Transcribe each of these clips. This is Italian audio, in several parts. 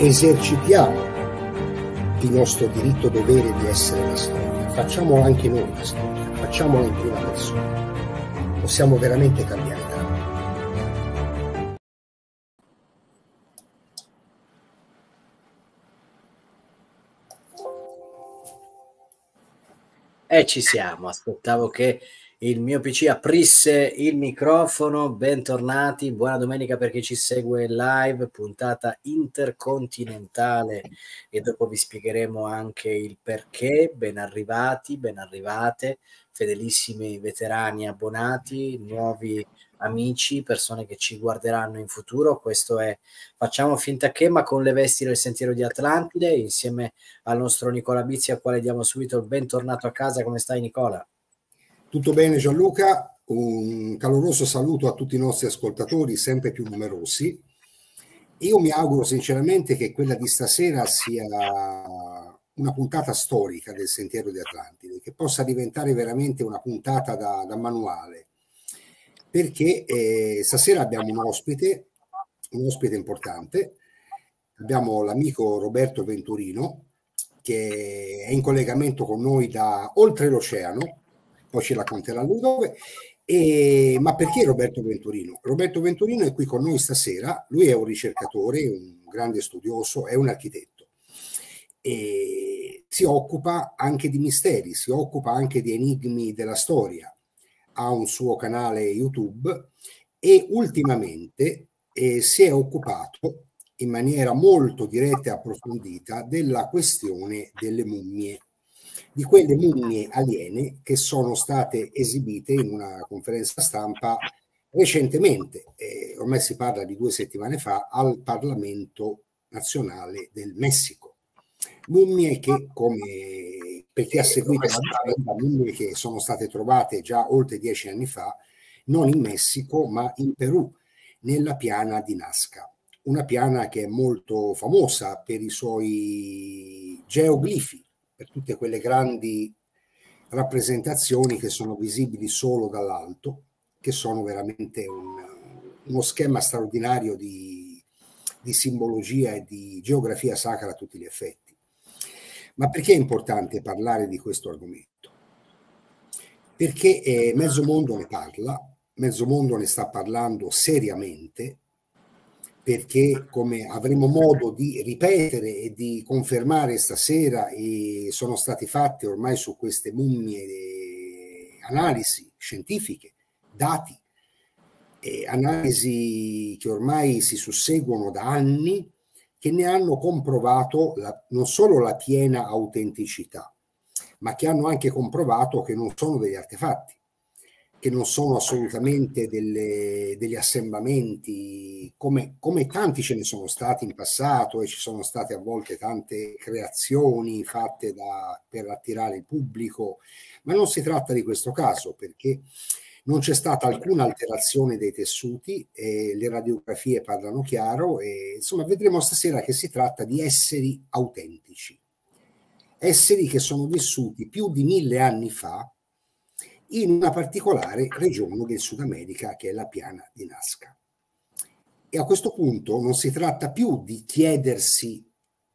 esercitiamo il nostro diritto dovere di essere la storia, facciamola anche noi la storia, facciamola in prima persona, possiamo veramente cambiare tanto. E ci siamo, aspettavo che il mio PC aprisse il microfono. Bentornati, buona domenica per chi ci segue live, puntata intercontinentale e dopo vi spiegheremo anche il perché. Ben arrivati, ben arrivate, fedelissimi veterani abbonati, nuovi amici, persone che ci guarderanno in futuro. Questo è Facciamo finta che, ma con le vesti del Sentiero di Atlantide, insieme al nostro Nicola Bizzi, al quale diamo subito il bentornato a casa. Come stai, Nicola? Tutto bene, Gianluca, un caloroso saluto a tutti i nostri ascoltatori, sempre più numerosi. Io mi auguro sinceramente che quella di stasera sia una puntata storica del Sentiero di Atlantide, che possa diventare veramente una puntata da manuale, perché stasera abbiamo un ospite importante. Abbiamo l'amico Roberto Venturino, che è in collegamento con noi da oltre l'oceano, poi ci racconterà lui dove. Ma perché Roberto Venturino? Roberto Venturino è qui con noi stasera. Lui è un ricercatore, un grande studioso, è un architetto e si occupa anche di misteri, si occupa anche di enigmi della storia. Ha un suo canale YouTube e ultimamente si è occupato in maniera molto diretta e approfondita della questione delle mummie, di quelle mummie aliene che sono state esibite in una conferenza stampa recentemente, ormai si parla di 2 settimane fa, al Parlamento nazionale del Messico. Mummie che, come per chi ha seguito la vicenda, mummie che sono state trovate già oltre 10 anni fa, non in Messico ma in Perù, nella piana di Nazca. Una piana che è molto famosa per i suoi geoglifi, per tutte quelle grandi rappresentazioni che sono visibili solo dall'alto, che sono veramente uno schema straordinario di simbologia e di geografia sacra a tutti gli effetti. Ma perché è importante parlare di questo argomento? Perché mezzo mondo ne parla, mezzo mondo ne sta parlando seriamente, perché come avremo modo di ripetere e di confermare stasera, sono state fatte ormai su queste mummie analisi scientifiche, dati, analisi che ormai si susseguono da anni, che ne hanno comprovato non solo la piena autenticità, ma che hanno anche comprovato che non sono degli artefatti, che non sono assolutamente degli assemblamenti, come tanti ce ne sono stati in passato, e ci sono state a volte tante creazioni fatte per attirare il pubblico, ma non si tratta di questo caso, perché non c'è stata alcuna alterazione dei tessuti, le radiografie parlano chiaro, e insomma vedremo stasera che si tratta di esseri autentici, esseri che sono vissuti più di 1000 anni fa in una particolare regione del Sud America, che è la piana di Nazca. E a questo punto non si tratta più di chiedersi: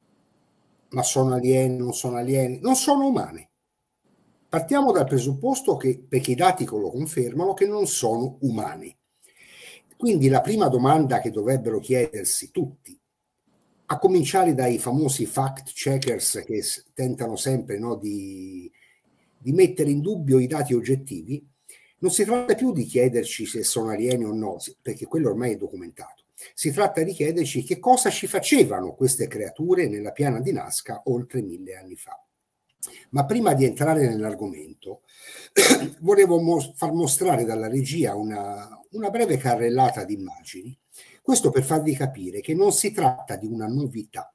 ma sono alieni, non sono alieni? Non sono umane. Partiamo dal presupposto che, perché i dati lo confermano, che non sono umani. Quindi la prima domanda che dovrebbero chiedersi tutti, a cominciare dai famosi fact checkers che tentano sempre, no, di mettere in dubbio i dati oggettivi, non si tratta più di chiederci se sono alieni o no, perché quello ormai è documentato. Si tratta di chiederci che cosa ci facevano queste creature nella piana di Nazca oltre 1000 anni fa. Ma prima di entrare nell'argomento, volevo far mostrare dalla regia una breve carrellata di immagini. Questo per farvi capire che non si tratta di una novità.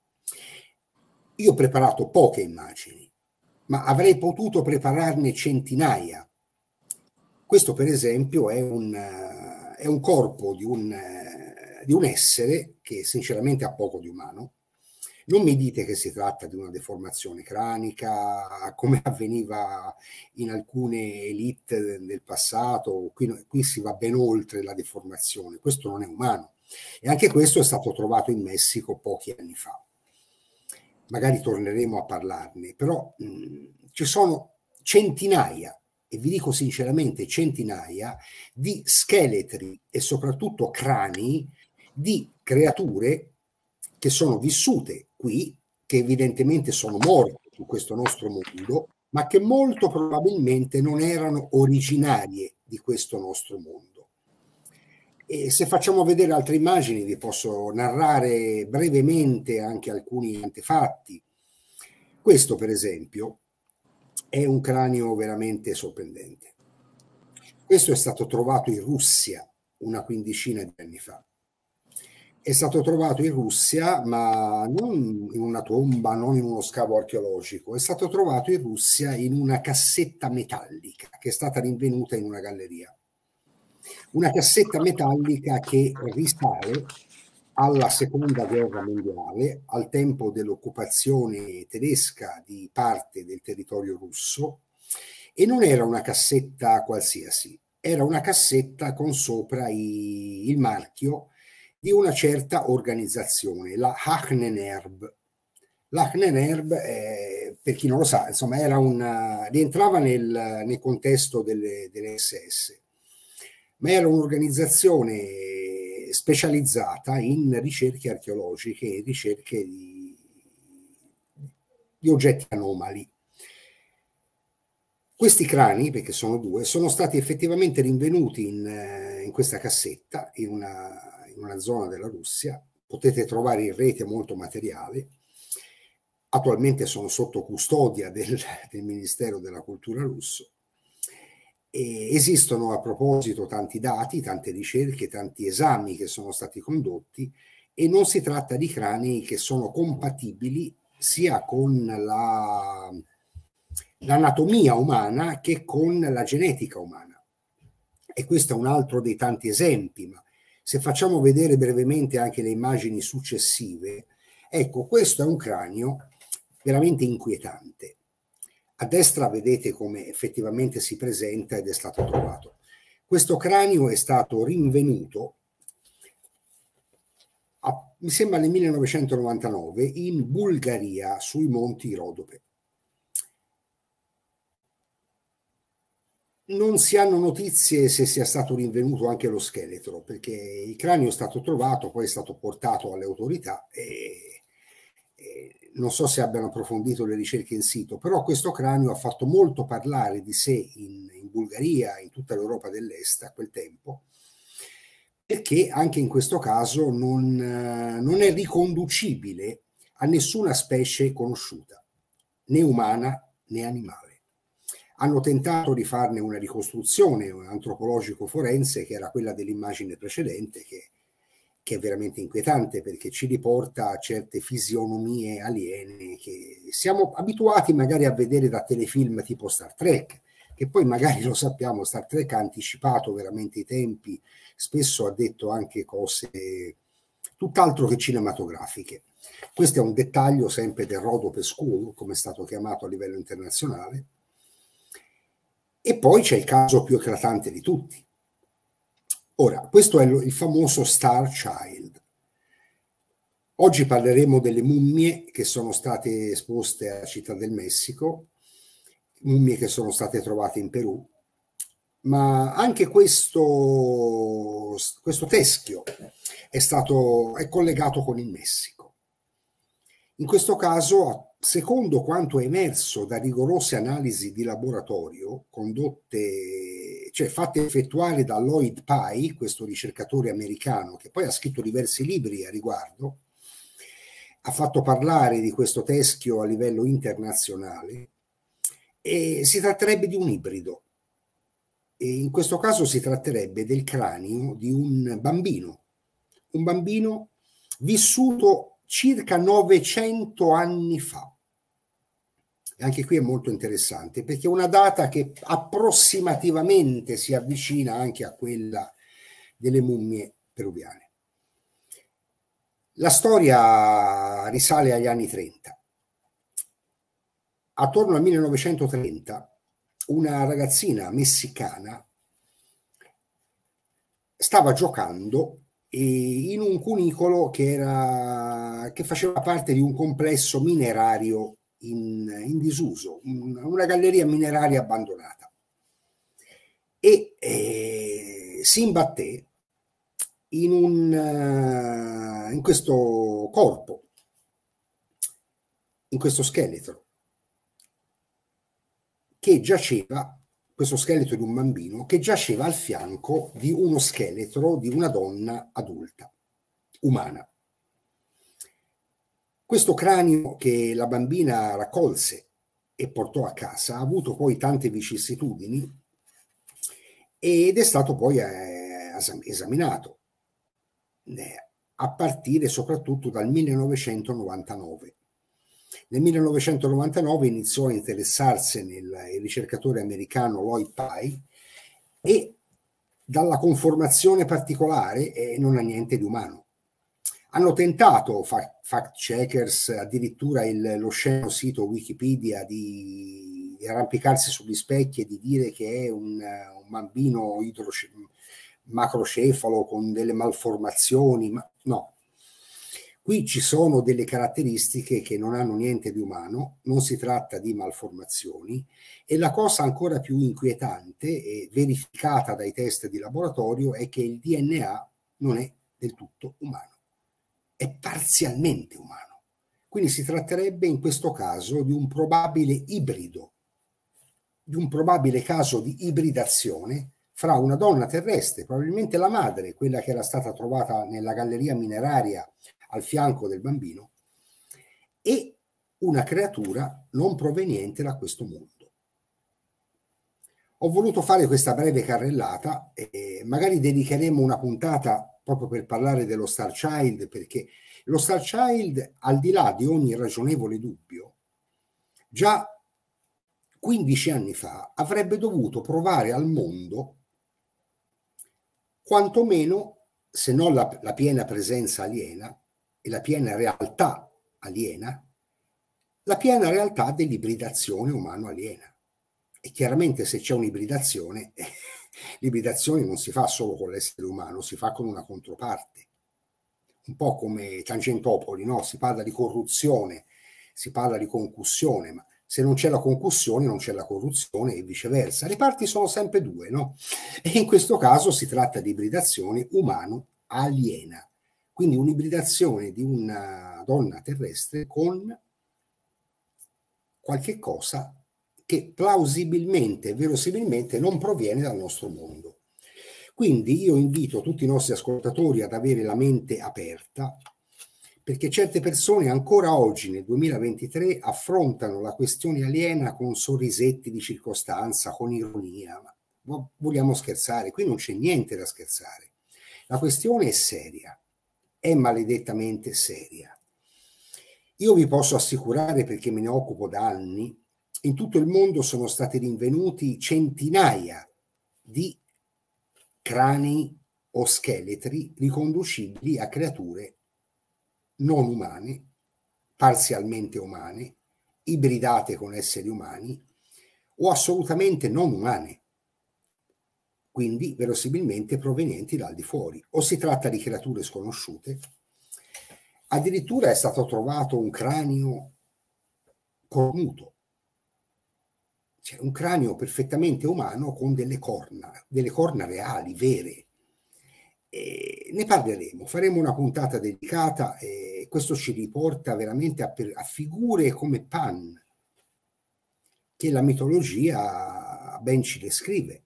Io ho preparato poche immagini, ma avrei potuto prepararne centinaia. Questo, per esempio, è un corpo di un essere che sinceramente ha poco di umano. Non mi dite che si tratta di una deformazione cranica, come avveniva in alcune elite del passato. Qui si va ben oltre la deformazione. Questo non è umano. E anche questo è stato trovato in Messico pochi anni fa. Magari torneremo a parlarne, però ci sono centinaia, e vi dico sinceramente centinaia, di scheletri e soprattutto crani di creature che sono vissute qui, che evidentemente sono morte su questo nostro mondo, ma che molto probabilmente non erano originarie di questo nostro mondo. E se facciamo vedere altre immagini vi posso narrare brevemente anche alcuni antefatti. Questo, per esempio, è un cranio veramente sorprendente. Questo è stato trovato in Russia una quindicina di anni fa. È stato trovato in Russia, ma non in una tomba, non in uno scavo archeologico, è stato trovato in Russia in una cassetta metallica che è stata rinvenuta in una galleria. Una cassetta metallica che risale alla seconda guerra mondiale, al tempo dell'occupazione tedesca di parte del territorio russo, e non era una cassetta qualsiasi, era una cassetta con sopra il marchio di una certa organizzazione, la Ahnenerbe. L'Ahnenerbe, per chi non lo sa, insomma, rientrava nel contesto delle SS, ma era un'organizzazione specializzata in ricerche archeologiche e ricerche di oggetti anomali. Questi crani, perché sono due, sono stati effettivamente rinvenuti in questa cassetta, in una zona della Russia. Potete trovare in rete molto materiale. Attualmente sono sotto custodia del Ministero della Cultura russo. E esistono a proposito tanti dati, tante ricerche, tanti esami che sono stati condotti, e non si tratta di crani che sono compatibili sia con l'anatomia umana che con la genetica umana. E questo è un altro dei tanti esempi, ma se facciamo vedere brevemente anche le immagini successive, ecco, questo è un cranio veramente inquietante. A destra vedete come effettivamente si presenta ed è stato trovato. Questo cranio è stato rinvenuto, mi sembra nel 1999, in Bulgaria, sui monti Rodope. Non si hanno notizie se sia stato rinvenuto anche lo scheletro, perché il cranio è stato trovato, poi è stato portato alle autorità e non so se abbiano approfondito le ricerche in sito, però questo cranio ha fatto molto parlare di sé in Bulgaria, in tutta l'Europa dell'Est a quel tempo, perché anche in questo caso non è riconducibile a nessuna specie conosciuta, né umana né animale. Hanno tentato di farne una ricostruzione antropologico-forense, che era quella dell'immagine precedente, che è veramente inquietante, perché ci riporta a certe fisionomie aliene che siamo abituati magari a vedere da telefilm tipo Star Trek, che poi magari lo sappiamo, Star Trek ha anticipato veramente i tempi, spesso ha detto anche cose tutt'altro che cinematografiche. Questo è un dettaglio sempre del Rodope School, come è stato chiamato a livello internazionale. E poi c'è il caso più eclatante di tutti. Ora, questo è il famoso Star Child. Oggi parleremo delle mummie che sono state esposte alla Città del Messico, mummie che sono state trovate in Perù, ma anche questo teschio è collegato con il Messico. In questo caso, secondo quanto è emerso da rigorose analisi di laboratorio condotte, cioè fatte effettuare da Lloyd Pye, questo ricercatore americano che poi ha scritto diversi libri a riguardo, ha fatto parlare di questo teschio a livello internazionale, e si tratterebbe di un ibrido. E in questo caso si tratterebbe del cranio di un bambino vissuto circa 900 anni fa. E anche qui è molto interessante, perché è una data che approssimativamente si avvicina anche a quella delle mummie peruviane. La storia risale agli anni 30. Attorno al 1930 una ragazzina messicana stava giocando in un cunicolo che faceva parte di un complesso minerario in disuso, una galleria mineraria abbandonata, e si imbatté in questo corpo, in questo scheletro che giaceva, questo scheletro di un bambino che giaceva al fianco di uno scheletro di una donna adulta, umana. Questo cranio che la bambina raccolse e portò a casa ha avuto poi tante vicissitudini ed è stato poi esaminato a partire soprattutto dal 1999. Nel 1999 iniziò a interessarsene il ricercatore americano Lloyd Pye, e dalla conformazione particolare non ha niente di umano. Hanno tentato fact checkers, addirittura lo sceno sito Wikipedia, di arrampicarsi sugli specchi e di dire che è un bambino macrocefalo con delle malformazioni, ma no. Qui ci sono delle caratteristiche che non hanno niente di umano, non si tratta di malformazioni, e la cosa ancora più inquietante e verificata dai test di laboratorio è che il DNA non è del tutto umano, è parzialmente umano. Quindi si tratterebbe in questo caso di un probabile ibrido, di un probabile caso di ibridazione fra una donna terrestre, probabilmente la madre, quella che era stata trovata nella galleria mineraria al fianco del bambino, e una creatura non proveniente da questo mondo. Ho voluto fare questa breve carrellata e magari dedicheremo una puntata proprio per parlare dello Star Child, perché lo Star Child, al di là di ogni ragionevole dubbio, già 15 anni fa avrebbe dovuto provare al mondo quantomeno, se non la piena presenza aliena e la piena realtà aliena, la piena realtà dell'ibridazione umano-aliena. E chiaramente se c'è un'ibridazione, l'ibridazione non si fa solo con l'essere umano, si fa con una controparte. Un po' come Tangentopoli, no? Si parla di corruzione, si parla di concussione, ma se non c'è la concussione non c'è la corruzione e viceversa. Le parti sono sempre due, no? E in questo caso si tratta di ibridazione umano-aliena, quindi un'ibridazione di una donna terrestre con qualche cosa che plausibilmente e verosimilmente non proviene dal nostro mondo. Quindi io invito tutti i nostri ascoltatori ad avere la mente aperta, perché certe persone ancora oggi, nel 2023, affrontano la questione aliena con sorrisetti di circostanza, con ironia. Ma vogliamo scherzare? Qui non c'è niente da scherzare. La questione è seria, è maledettamente seria. Io vi posso assicurare, perché me ne occupo da anni, in tutto il mondo sono stati rinvenuti centinaia di crani o scheletri riconducibili a creature non umane, parzialmente umane, ibridate con esseri umani o assolutamente non umane, quindi verosimilmente provenienti dal di fuori, o si tratta di creature sconosciute. Addirittura è stato trovato un cranio cornuto, cioè un cranio perfettamente umano con delle corna reali, vere. E ne parleremo, faremo una puntata dedicata, e questo ci riporta veramente a figure come Pan, che la mitologia ben ci descrive.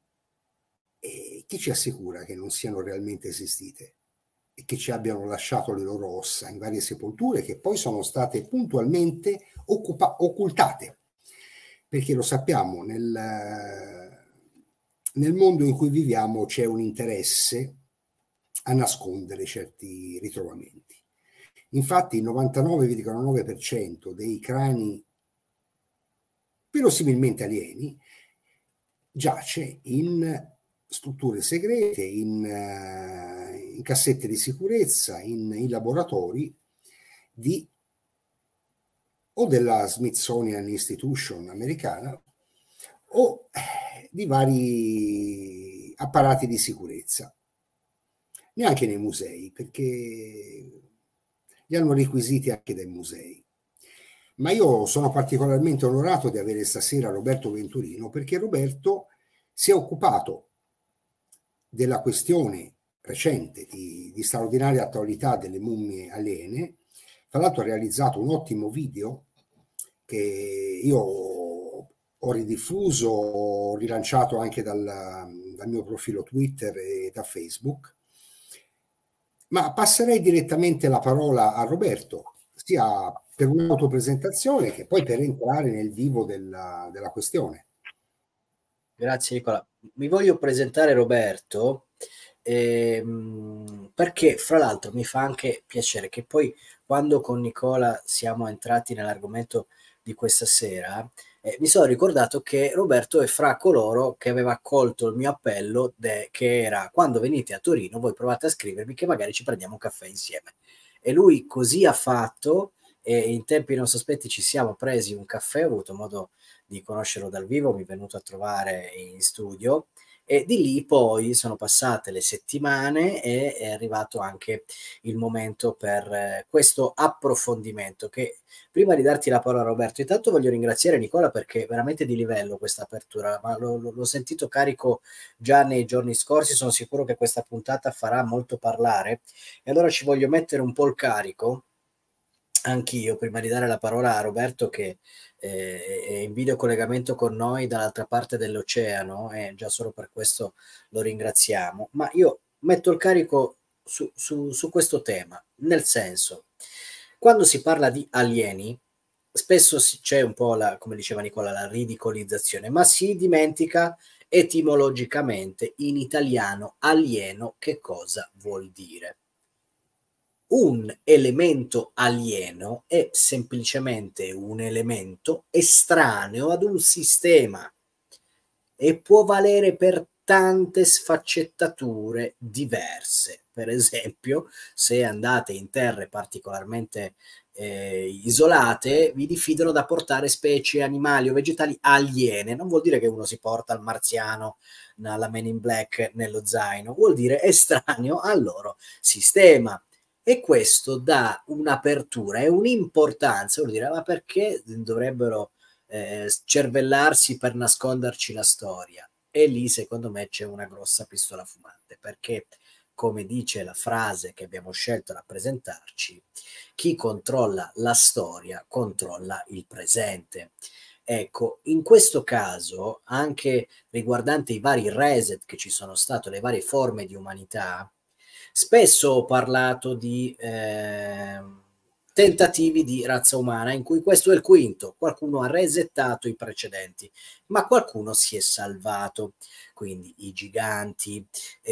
E chi ci assicura che non siano realmente esistite e che ci abbiano lasciato le loro ossa in varie sepolture che poi sono state puntualmente occultate? Perché lo sappiamo, nel mondo in cui viviamo c'è un interesse a nascondere certi ritrovamenti. Infatti il 99,9% dei crani verosimilmente alieni giace in strutture segrete, in cassette di sicurezza, in laboratori o della Smithsonian Institution americana o di vari apparati di sicurezza. neanche nei musei, perché li hanno requisiti anche dai musei. Ma io sono particolarmente onorato di avere stasera Roberto Venturino, perché Roberto si è occupato della questione recente di straordinaria attualità delle mummie aliene. Tra l'altro ha realizzato un ottimo video che io ho ridiffuso, ho rilanciato anche dal mio profilo Twitter e da Facebook. Ma passerei direttamente la parola a Roberto, sia per un'autopresentazione che poi per entrare nel vivo della questione. Grazie Nicola. Mi voglio presentare Roberto perché fra l'altro mi fa anche piacere che poi quando con Nicola siamo entrati nell'argomento di questa sera mi sono ricordato che Roberto è fra coloro che aveva accolto il mio appello che era: quando venite a Torino voi provate a scrivermi che magari ci prendiamo un caffè insieme, e lui così ha fatto, e in tempi non sospetti ci siamo presi un caffè, ho avuto modo di conoscerlo dal vivo, mi è venuto a trovare in studio e di lì poi sono passate le settimane e è arrivato anche il momento per questo approfondimento. Che prima di darti la parola Roberto, intanto voglio ringraziare Nicola perché è veramente di livello questa apertura, ma l'ho sentito carico già nei giorni scorsi, sono sicuro che questa puntata farà molto parlare e allora ci voglio mettere un po' il carico anch'io prima di dare la parola a Roberto che è in video collegamento con noi dall'altra parte dell'oceano, e già solo per questo lo ringraziamo. Ma io metto il carico su questo tema, nel senso, quando si parla di alieni, spesso c'è un po' come diceva Nicola, la ridicolizzazione, ma si dimentica etimologicamente in italiano alieno che cosa vuol dire. Un elemento alieno è semplicemente un elemento estraneo ad un sistema e può valere per tante sfaccettature diverse. Per esempio, se andate in terre particolarmente isolate, vi diffidono da portare specie animali o vegetali aliene. Non vuol dire che uno si porta il marziano, la Men in Black nello zaino, vuol dire estraneo al loro sistema. E questo dà un'apertura e un'importanza, vuol dire, ma perché dovrebbero cervellarsi per nasconderci la storia? E lì secondo me c'è una grossa pistola fumante, perché come dice la frase che abbiamo scelto da presentarci, chi controlla la storia controlla il presente. Ecco, in questo caso, anche riguardante i vari reset che ci sono stati, le varie forme di umanità, spesso ho parlato di tentativi di razza umana, in cui questo è il quinto, qualcuno ha resettato i precedenti, ma qualcuno si è salvato. Quindi i giganti,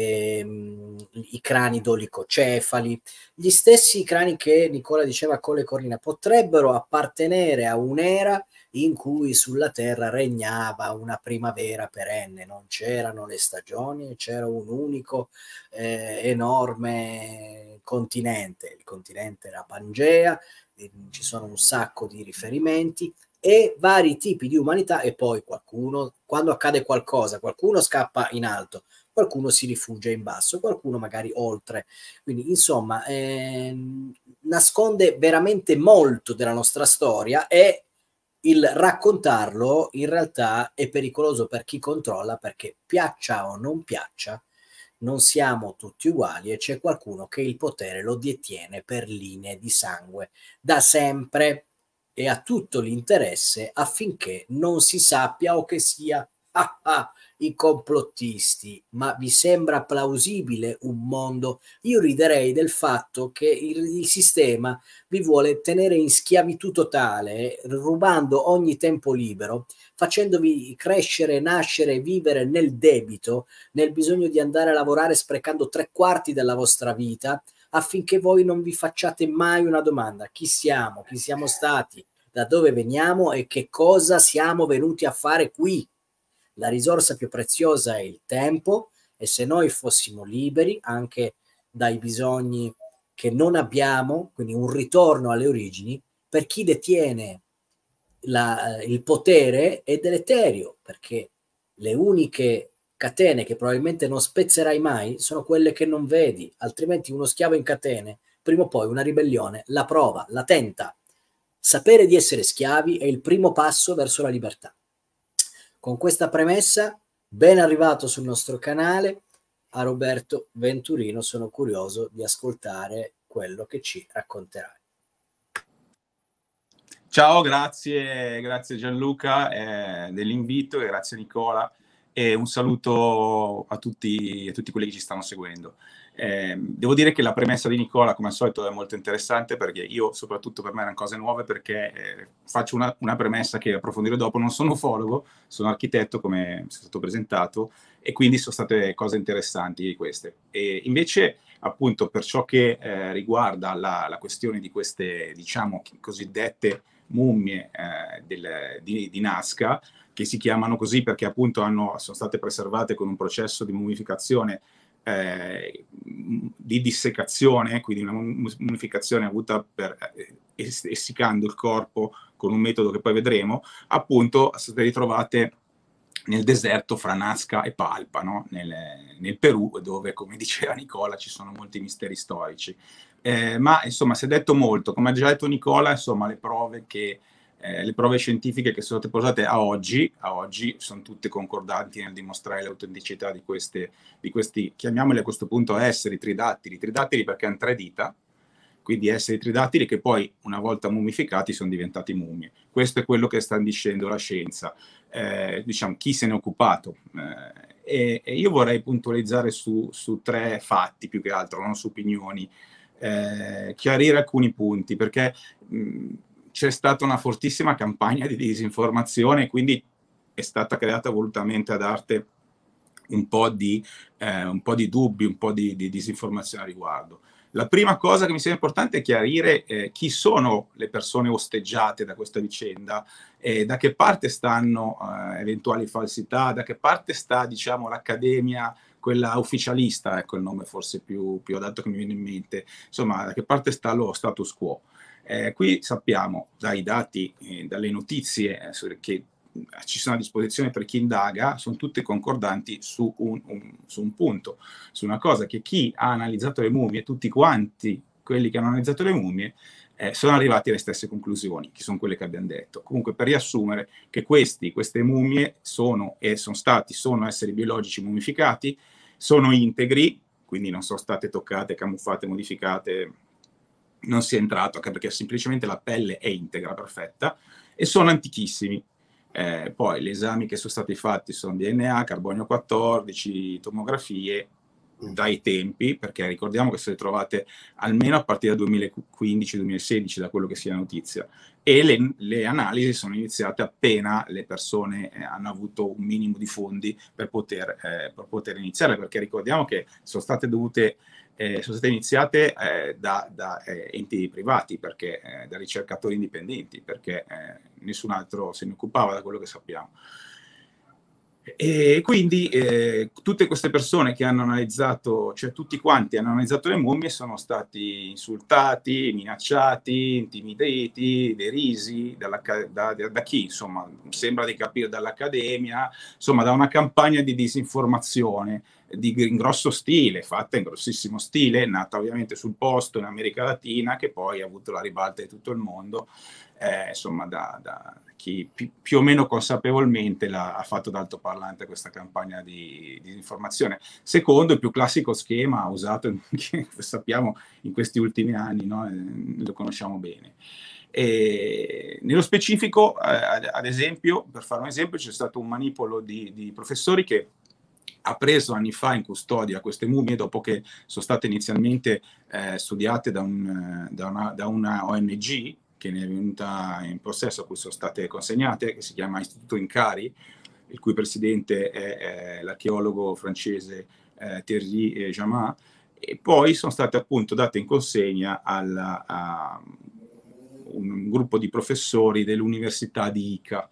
i crani dolicocefali, gli stessi crani che Nicola diceva con le corrine, potrebbero appartenere a un'era in cui sulla Terra regnava una primavera perenne, non c'erano le stagioni, c'era un unico enorme continente, il continente era Pangea, ci sono un sacco di riferimenti e vari tipi di umanità, e poi qualcuno, quando accade qualcosa, qualcuno scappa in alto, qualcuno si rifugia in basso, qualcuno magari oltre. Quindi insomma nasconde veramente molto della nostra storia, e il raccontarlo in realtà è pericoloso per chi controlla, perché piaccia o non piaccia, non siamo tutti uguali e c'è qualcuno che il potere lo detiene per linee di sangue da sempre e ha tutto l'interesse affinché non si sappia o che sia i complottisti. Ma vi sembra plausibile un mondo? Io riderei del fatto che il sistema vi vuole tenere in schiavitù totale, rubando ogni tempo libero, facendovi crescere, nascere, vivere nel debito, nel bisogno di andare a lavorare sprecando 3/4 della vostra vita, affinché voi non vi facciate mai una domanda: chi siamo stati, da dove veniamo e che cosa siamo venuti a fare qui. La risorsa più preziosa è il tempo, e se noi fossimo liberi anche dai bisogni che non abbiamo, quindi un ritorno alle origini, per chi detiene il potere è deleterio, perché le uniche catene che probabilmente non spezzerai mai, sono quelle che non vedi, altrimenti uno schiavo in catene, prima o poi una ribellione la prova, la tenta. Sapere di essere schiavi è il primo passo verso la libertà. Con questa premessa, ben arrivato sul nostro canale, a Roberto Venturino, sono curioso di ascoltare quello che ci racconterai. Ciao, grazie Gianluca dell'invito, e grazie Nicola, e un saluto a tutti quelli che ci stanno seguendo. Devo dire che la premessa di Nicola, come al solito, è molto interessante, perché io, soprattutto per me, erano cose nuove, perché faccio una premessa che approfondirò dopo. Non sono ufologo, sono architetto, come è stato presentato, e quindi sono state cose interessanti queste. E invece, appunto, per ciò che riguarda la questione di queste, diciamo, cosiddette mummie di Nazca, che si chiamano così perché appunto sono state preservate con un processo di mummificazione, di dissecazione, quindi una mummificazione avuta essiccando il corpo con un metodo che poi vedremo, appunto sono state ritrovate nel deserto fra Nazca e Palpa, no? nel Perù, dove, come diceva Nicola, ci sono molti misteri storici. Ma insomma, si è detto molto, come ha già detto Nicola, insomma, le prove scientifiche che sono state portate a oggi sono tutte concordanti nel dimostrare l'autenticità di questi, chiamiamoli a questo punto esseri tridattili perché hanno 3 dita, quindi esseri tridattili che poi, una volta mummificati, sono diventati mummie. Questo è quello che sta dicendo la scienza. Diciamo, chi se ne è occupato. E io vorrei puntualizzare su 3 fatti, più che altro, non su opinioni, chiarire alcuni punti, perché c'è stata una fortissima campagna di disinformazione, quindi è stata creata volutamente ad arte un po' di dubbi, un po' di disinformazione a riguardo. La prima cosa che mi sembra importante è chiarire chi sono le persone osteggiate da questa vicenda, da che parte stanno eventuali falsità, da che parte sta, diciamo, l'accademia, quella ufficialista, ecco il nome forse più adatto che mi viene in mente, insomma, da che parte sta lo status quo. Qui sappiamo dai dati, dalle notizie che ci sono a disposizione per chi indaga, sono tutte concordanti su un punto, su una cosa, che chi ha analizzato le mummie, tutti quanti quelli che hanno analizzato le mummie, sono arrivati alle stesse conclusioni, che sono quelle che abbiamo detto. Comunque, per riassumere, che queste mummie sono esseri biologici mummificati, sono integri, quindi non sono state toccate, camuffate, modificate, non si è entrato, anche perché semplicemente la pelle è integra, perfetta, e sono antichissimi. Poi gli esami che sono stati fatti sono DNA, carbonio 14, tomografie dai tempi, perché ricordiamo che sono trovate almeno a partire dal 2015-2016, da quello che sia notizia, e le analisi sono iniziate appena le persone hanno avuto un minimo di fondi per poter iniziare, perché ricordiamo che sono state iniziate da enti privati, perché da ricercatori indipendenti, perché nessun altro se ne occupava, da quello che sappiamo. E quindi tutte queste persone che hanno analizzato, cioè tutti quanti hanno analizzato le mummie, sono stati insultati, minacciati, intimiditi, derisi da chi? Insomma, sembra di capire dall'accademia, insomma, da una campagna di disinformazione in grosso stile, fatta in grossissimo stile, nata ovviamente sul posto in America Latina, che poi ha avuto la ribalta di tutto il mondo, insomma, da chi più o meno consapevolmente ha fatto d'altoparlante questa campagna di informazione, secondo il più classico schema usato, che sappiamo, in questi ultimi anni, no? Lo conosciamo bene. E nello specifico, ad esempio, per fare un esempio, c'è stato un manipolo di professori che ha preso anni fa in custodia queste mummie, dopo che sono state inizialmente studiate da una ONG che ne è venuta in possesso, a cui sono state consegnate, che si chiama Istituto Incari, il cui presidente è l'archeologo francese Thierry Jamin, e poi sono state appunto date in consegna a un gruppo di professori dell'Università di Ica.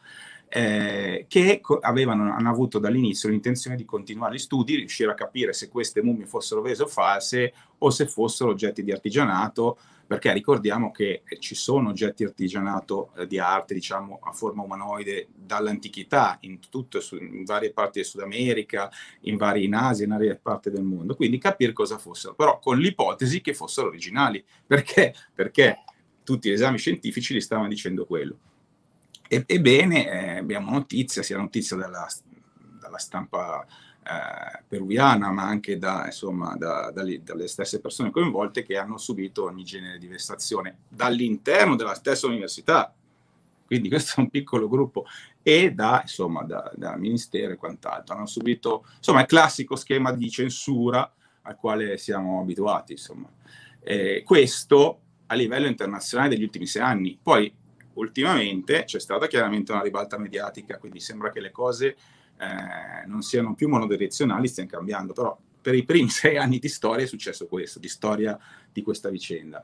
che hanno avuto dall'inizio l'intenzione di continuare gli studi, riuscire a capire se queste mummie fossero vere o false o se fossero oggetti di artigianato, perché ricordiamo che ci sono oggetti di artigianato di arte, diciamo, a forma umanoide dall'antichità, in varie parti del Sud America, in Asia, in varie parti del mondo. Quindi capire cosa fossero, però con l'ipotesi che fossero originali. Perché tutti gli esami scientifici li stavano dicendo quello. Ebbene, abbiamo notizia, sia notizia dalla stampa peruviana, ma anche dalle stesse persone coinvolte, che hanno subito ogni genere di vessazione dall'interno della stessa università. Quindi questo è un piccolo gruppo, e da ministero e quant'altro. Hanno subito, insomma, il classico schema di censura al quale siamo abituati, insomma. Questo a livello internazionale degli ultimi 6 anni. Poi ultimamente c'è stata chiaramente una ribalta mediatica, quindi sembra che le cose non siano più monodirezionali, stiano cambiando, però per i primi 6 anni di storia è successo questo, di storia di questa vicenda.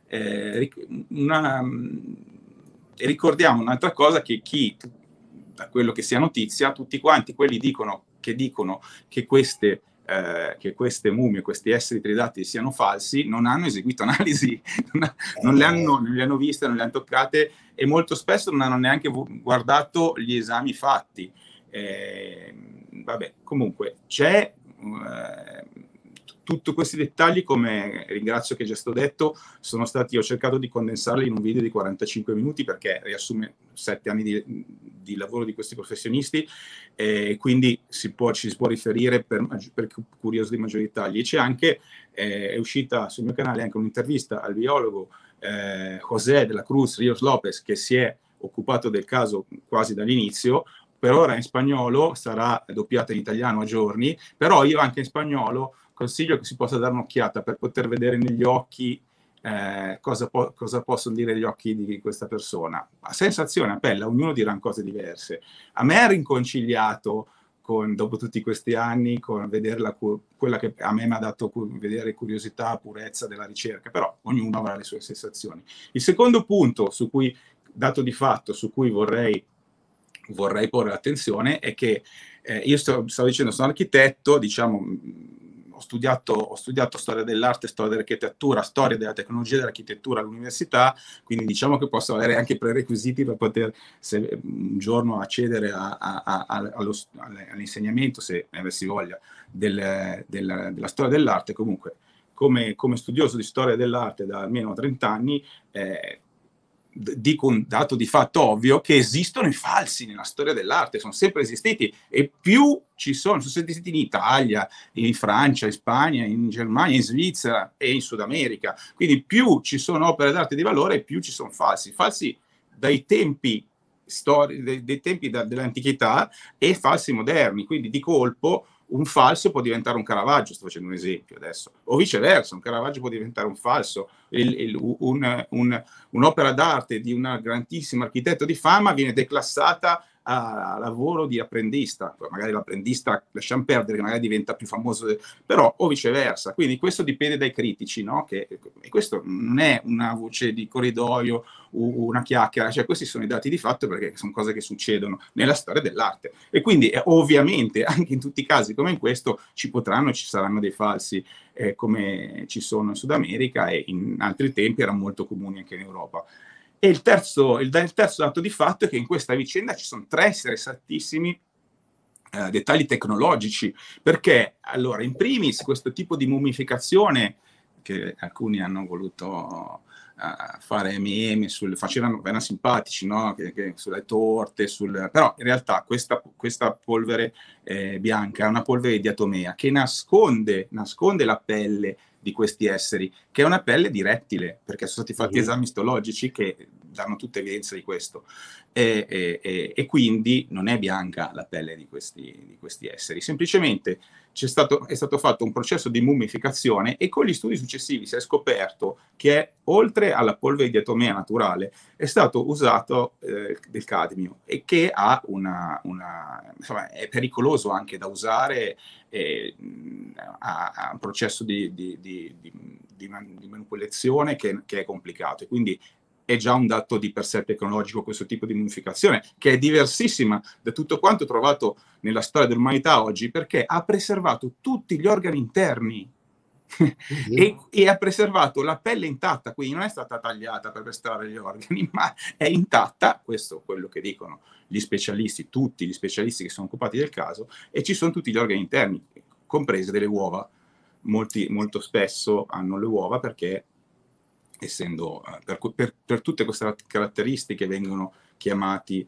Ricordiamo un'altra cosa, che da quello che sia notizia, tutti quanti quelli che dicono che queste mummie, questi esseri tridatti siano falsi, non hanno eseguito analisi, non le hanno viste, non le hanno toccate, e molto spesso non hanno neanche guardato gli esami fatti. Vabbè, comunque c'è tutti questi dettagli, come ringrazio che già stato detto, ho cercato di condensarli in un video di 45 minuti perché riassume 7 anni di lavoro di questi professionisti, quindi ci si può riferire per curiosi di maggiori dettagli. E c'è anche, è uscita sul mio canale anche un'intervista al biologo José de la Cruz Rios Lopez, che si è occupato del caso quasi dall'inizio. Per ora in spagnolo, sarà doppiata in italiano a giorni, però io anche in spagnolo consiglio che si possa dare un'occhiata per poter vedere negli occhi cosa possono dire gli occhi di questa persona. A sensazione, a pelle, ognuno dirà cose diverse. A me è rinconciliato dopo tutti questi anni, con vederla, quella che a me mi ha dato vedere curiosità, purezza della ricerca, però ognuno avrà le sue sensazioni. Il secondo punto, dato di fatto, su cui vorrei porre l'attenzione, è che io stavo dicendo, sono architetto, diciamo, ho studiato storia dell'arte, storia dell'architettura, storia della tecnologia dell'architettura all'università, quindi diciamo che posso avere anche prerequisiti per poter un giorno accedere all'insegnamento, se ne avessi voglia, della storia dell'arte. Comunque, come studioso di storia dell'arte da almeno 30 anni, dico un dato di fatto ovvio, che esistono i falsi nella storia dell'arte, sono sempre esistiti, e più sono esistiti in Italia, in Francia, in Spagna, in Germania, in Svizzera e in Sud America. Quindi più ci sono opere d'arte di valore, più ci sono falsi dai tempi dei tempi dell'antichità, e falsi moderni. Quindi di colpo un falso può diventare un Caravaggio, sto facendo un esempio adesso, o viceversa, un Caravaggio può diventare un falso. Un'opera d'arte di un grandissimo architetto di fama viene declassata a lavoro di apprendista, magari l'apprendista lasciamo perdere, che magari diventa più famoso, però, o viceversa. Quindi questo dipende dai critici, no? E questo non è una voce di corridoio, una chiacchiera, cioè questi sono i dati di fatto, perché sono cose che succedono nella storia dell'arte, e quindi ovviamente anche in tutti i casi come in questo ci saranno dei falsi, come ci sono in Sud America, e in altri tempi erano molto comuni anche in Europa. E il terzo dato di fatto è che in questa vicenda ci sono 3 interessantissimi dettagli tecnologici, perché allora, in primis, questo tipo di mummificazione, che alcuni hanno voluto fare meme, erano simpatici, no? Che sulle torte, però in realtà questa polvere bianca è una polvere di diatomea che nasconde la pelle di questi esseri, che è una pelle di rettile, perché sono stati fatti esami istologici che danno tutta evidenza di questo, e quindi non è bianca la pelle di questi esseri, semplicemente è stato fatto un processo di mummificazione, e con gli studi successivi si è scoperto che oltre alla polvere di diatomea naturale è stato usato del cadmio, e che ha insomma, è pericoloso anche da usare, ha un processo di manipolazione che è complicato, e quindi è già un dato di per sé tecnologico questo tipo di mummificazione, che è diversissima da tutto quanto trovato nella storia dell'umanità oggi, perché ha preservato tutti gli organi interni e ha preservato la pelle intatta, quindi non è stata tagliata per estrarre gli organi, ma è intatta, questo è quello che dicono gli specialisti, tutti gli specialisti che sono occupati del caso, e ci sono tutti gli organi interni, comprese delle uova. Molto spesso hanno le uova perché, essendo per tutte queste caratteristiche, vengono chiamati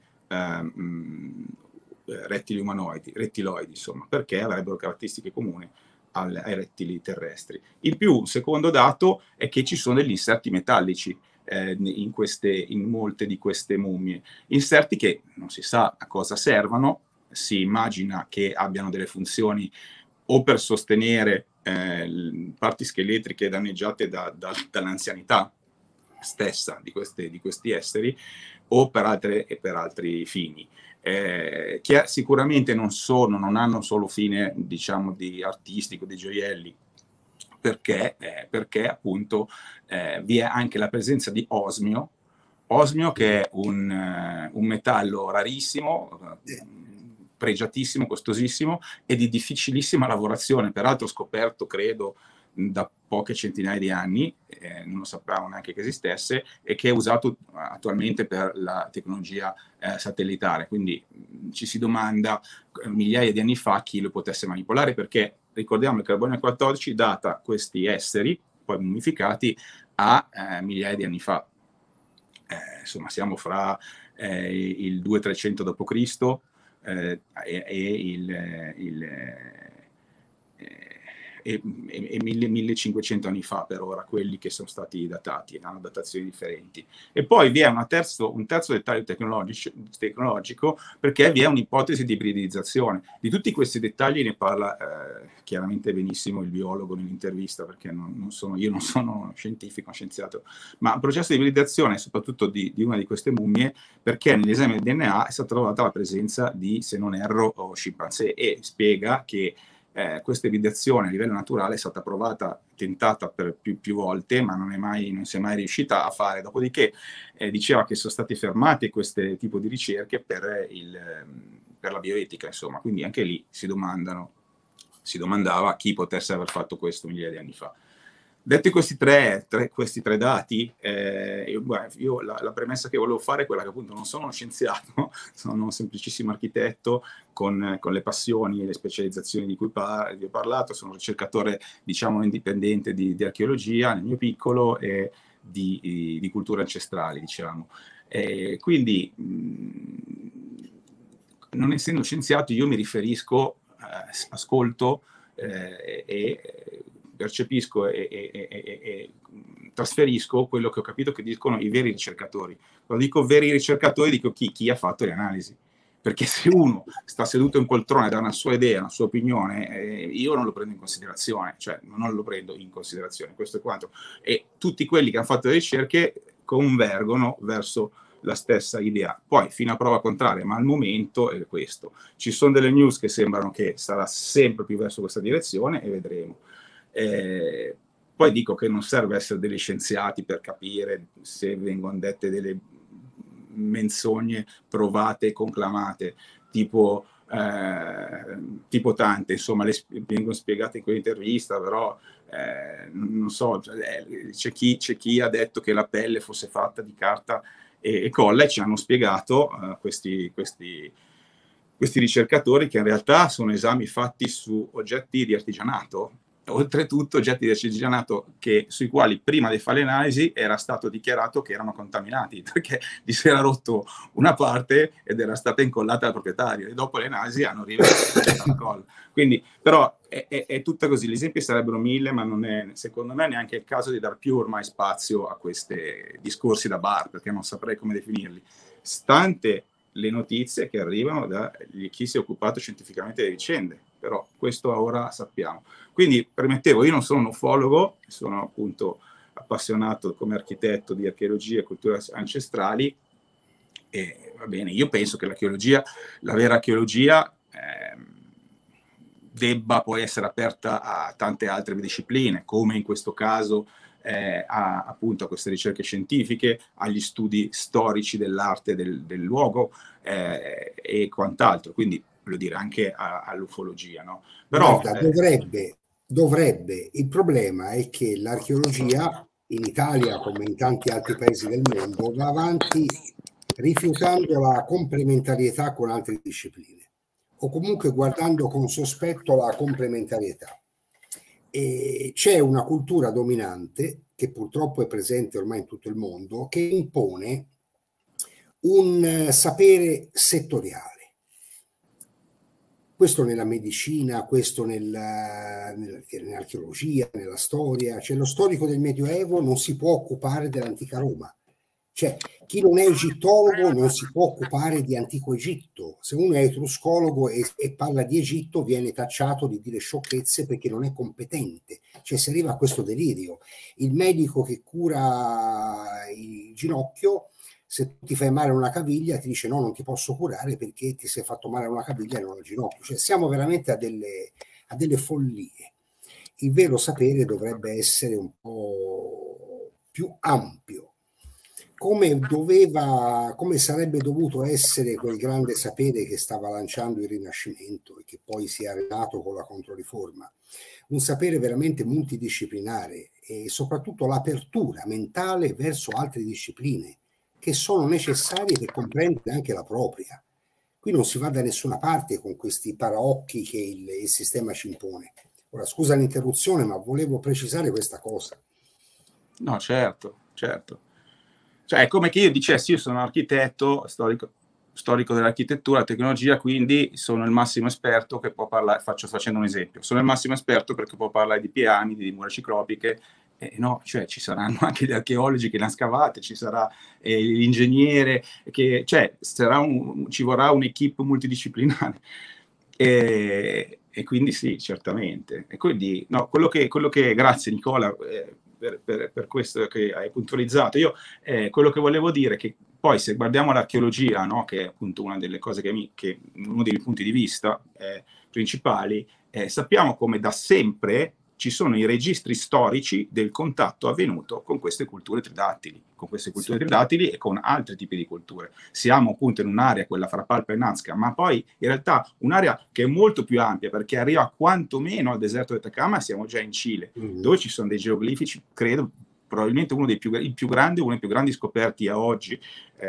rettili umanoidi, rettiloidi, insomma, perché avrebbero caratteristiche comuni ai rettili terrestri. Il secondo dato è che ci sono degli inserti metallici in molte di queste mummie, inserti che non si sa a cosa servano, si immagina che abbiano delle funzioni o per sostenere parti scheletriche danneggiate dall'anzianità stessa di questi esseri, o per altri fini, che sicuramente non hanno solo fine, diciamo, di artistico, di gioielli, perché appunto vi è anche la presenza di osmio, che è un metallo rarissimo, pregiatissimo, costosissimo e di difficilissima lavorazione, peraltro scoperto, credo, da poche centinaia di anni, non lo sapevamo neanche che esistesse, e che è usato attualmente per la tecnologia satellitare. Quindi ci si domanda migliaia di anni fa chi lo potesse manipolare, perché ricordiamo che il carbonio 14 data questi esseri, poi mummificati, a migliaia di anni fa. Insomma, siamo fra il 200-300 d.C. E 1500 anni fa per ora, quelli che sono stati datati, hanno datazioni differenti. E poi vi è un terzo dettaglio tecnologico, perché vi è un'ipotesi di ibridizzazione. Di tutti questi dettagli ne parla chiaramente benissimo il biologo nell'intervista, perché io non sono scientifico, scienziato, ma un processo di ibridizzazione soprattutto di una di queste mummie, perché nell'esame del DNA è stata trovata la presenza di, se non erro, scimpanzé, e spiega che questa ibridazione a livello naturale è stata provata, tentata per più volte, ma non si è mai riuscita a fare. Dopodiché diceva che sono stati fermati questo tipo di ricerche per la bioetica, insomma. Quindi anche lì si domandava chi potesse aver fatto questo migliaia di anni fa. Detti questi tre dati, io la premessa che volevo fare è quella che appunto non sono uno scienziato, sono un semplicissimo architetto con le passioni e le specializzazioni di cui vi ho parlato, sono un ricercatore, diciamo, indipendente di archeologia nel mio piccolo e di culture ancestrali, diciamo. Quindi, non essendo scienziato, io mi riferisco, ascolto e percepisco e trasferisco quello che ho capito che dicono i veri ricercatori. Quando dico veri ricercatori, dico chi ha fatto le analisi. Perché se uno sta seduto in poltrona e dà una sua idea, una sua opinione, io non lo prendo in considerazione, cioè non lo prendo in considerazione, questo è quanto. E tutti quelli che hanno fatto le ricerche convergono verso la stessa idea. Poi, fino a prova contraria, ma al momento è questo. Ci sono delle news che sembrano che sarà sempre più verso questa direzione, e vedremo. Poi dico che non serve essere degli scienziati per capire se vengono dette delle menzogne provate e conclamate, tipo tante, insomma, vengono spiegate in quell'intervista, però non so, c'è chi ha detto che la pelle fosse fatta di carta e colla, e ci hanno spiegato questi ricercatori che in realtà sono esami fatti su oggetti di artigianato, oltretutto oggetti di artigianato sui quali prima di fare l'analisi era stato dichiarato che erano contaminati, perché gli si era rotto una parte ed era stata incollata al proprietario, e dopo le analisi hanno rivelato la colla. Quindi, però è tutta così. Gli esempi sarebbero 1000, ma non è, secondo me, neanche il caso di dar più ormai spazio a questi discorsi da bar, perché non saprei come definirli, stante le notizie che arrivano da chi si è occupato scientificamente delle vicende. Però questo ora sappiamo. Quindi, premettevo, io non sono un ufologo, sono appunto appassionato come architetto di archeologia e culture ancestrali, e va bene, io penso che la vera archeologia debba poi essere aperta a tante altre discipline, come in questo caso appunto a queste ricerche scientifiche, agli studi storici dell'arte del luogo e quant'altro, quindi voglio dire anche all'ufologia, no? Però guarda, dovrebbe. Il problema è che l'archeologia in Italia, come in tanti altri paesi del mondo, va avanti rifiutando la complementarietà con altre discipline, o comunque guardando con sospetto la complementarietà. E c'è una cultura dominante, che purtroppo è presente ormai in tutto il mondo, che impone un sapere settoriale. Questo nella medicina, questo nell'archeologia, nella storia. Cioè, lo storico del Medioevo non si può occupare dell'antica Roma. Cioè, chi non è egittologo non si può occupare di antico Egitto. Se uno è etruscologo e parla di Egitto, viene tacciato di dire sciocchezze perché non è competente. Cioè, si arriva a questo delirio. Il medico che cura il ginocchio, se ti fai male a una caviglia, ti dice no, non ti posso curare perché ti sei fatto male a una caviglia e non al ginocchio. Cioè, siamo veramente a delle follie. Il vero sapere dovrebbe essere un po' più ampio, come sarebbe dovuto essere quel grande sapere che stava lanciando il Rinascimento e che poi si è arenato con la Controriforma. Un sapere veramente multidisciplinare e soprattutto l'apertura mentale verso altre discipline che sono necessarie per comprendere anche la propria. Qui non si va da nessuna parte con questi paraocchi che il sistema ci impone. Ora, scusa l'interruzione, ma volevo precisare questa cosa. No, certo. Cioè, è come che io dicessi, io sono architetto, storico dell'architettura, tecnologia, quindi sono il massimo esperto che può parlare, facendo un esempio, sono il massimo esperto perché può parlare di piramidi, di mura ciclopiche, no, cioè ci saranno anche gli archeologi che le hanno scavate, ci sarà l'ingegnere, cioè ci vorrà un'equipe multidisciplinare. E quindi sì, certamente. E quindi, no, quello che grazie Nicola per questo che hai puntualizzato. Io quello che volevo dire è che poi se guardiamo l'archeologia, no, che è appunto una delle cose che uno dei punti di vista principali, sappiamo come da sempre ci sono i registri storici del contatto avvenuto con queste culture tridattili, e con altri tipi di culture. Siamo appunto in un'area, quella fra Palpa e Nazca, ma poi in realtà un'area che è molto più ampia, perché arriva quantomeno al deserto di Atacama, siamo già in Cile, dove ci sono dei geoglifici, credo, probabilmente uno dei più grandi scoperti a oggi,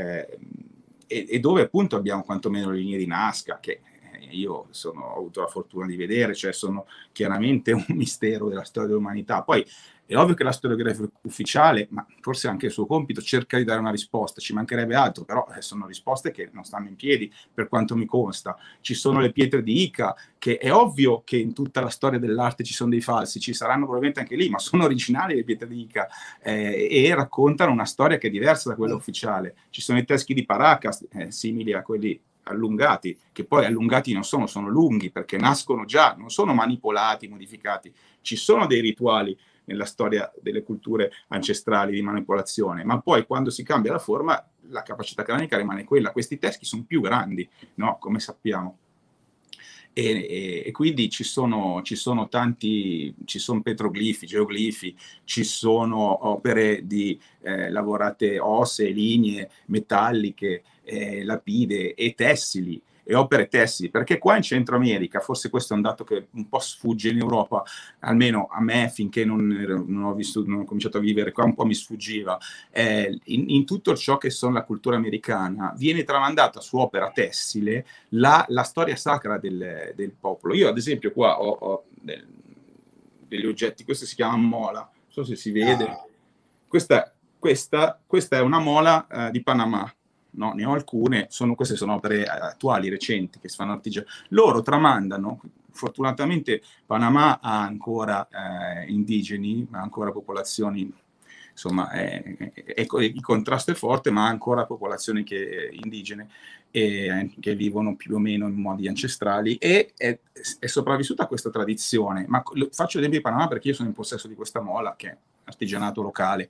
e dove appunto abbiamo quantomeno le linee di Nazca, che io ho avuto la fortuna di vedere, cioè sono chiaramente un mistero della storia dell'umanità. Poi è ovvio che la storiografica ufficiale, ma forse anche il suo compito, cerca di dare una risposta, ci mancherebbe altro, però sono risposte che non stanno in piedi per quanto mi consta. Ci sono le pietre di Ica, che è ovvio che in tutta la storia dell'arte ci sono dei falsi, ci saranno probabilmente anche lì, ma sono originali le pietre di Ica e raccontano una storia che è diversa da quella ufficiale. Ci sono i teschi di Paracas, simili a quelli allungati, che poi allungati non sono lunghi perché nascono già, non sono manipolati, modificati. Ci sono dei rituali nella storia delle culture ancestrali di manipolazione, ma poi quando si cambia la forma la capacità cranica rimane quella. Questi teschi sono più grandi, no? Come sappiamo. E quindi ci sono petroglifi, geoglifi, ci sono opere di lavorate ossee, lignee, metalliche, lapide e tessili, e opere tessili, perché qua in Centro America, forse questo è un dato che un po' sfugge in Europa, almeno a me finché non ho cominciato a vivere qua un po' mi sfuggiva, in tutto ciò che sono la cultura americana viene tramandata su opera tessile la storia sacra del popolo. Io ad esempio qua ho degli oggetti, questo si chiama mola, non so se si vede, questa è una mola di Panama. No, ne ho alcune, queste sono opere attuali, recenti, che si fanno artigiani. Loro tramandano, fortunatamente Panama ha ancora indigeni, ha ancora popolazioni, insomma, il contrasto è forte, ma ha ancora popolazioni indigene che vivono più o meno in modi ancestrali, e è sopravvissuta questa tradizione. Ma faccio l'esempio di Panama perché io sono in possesso di questa mola, che artigianato locale,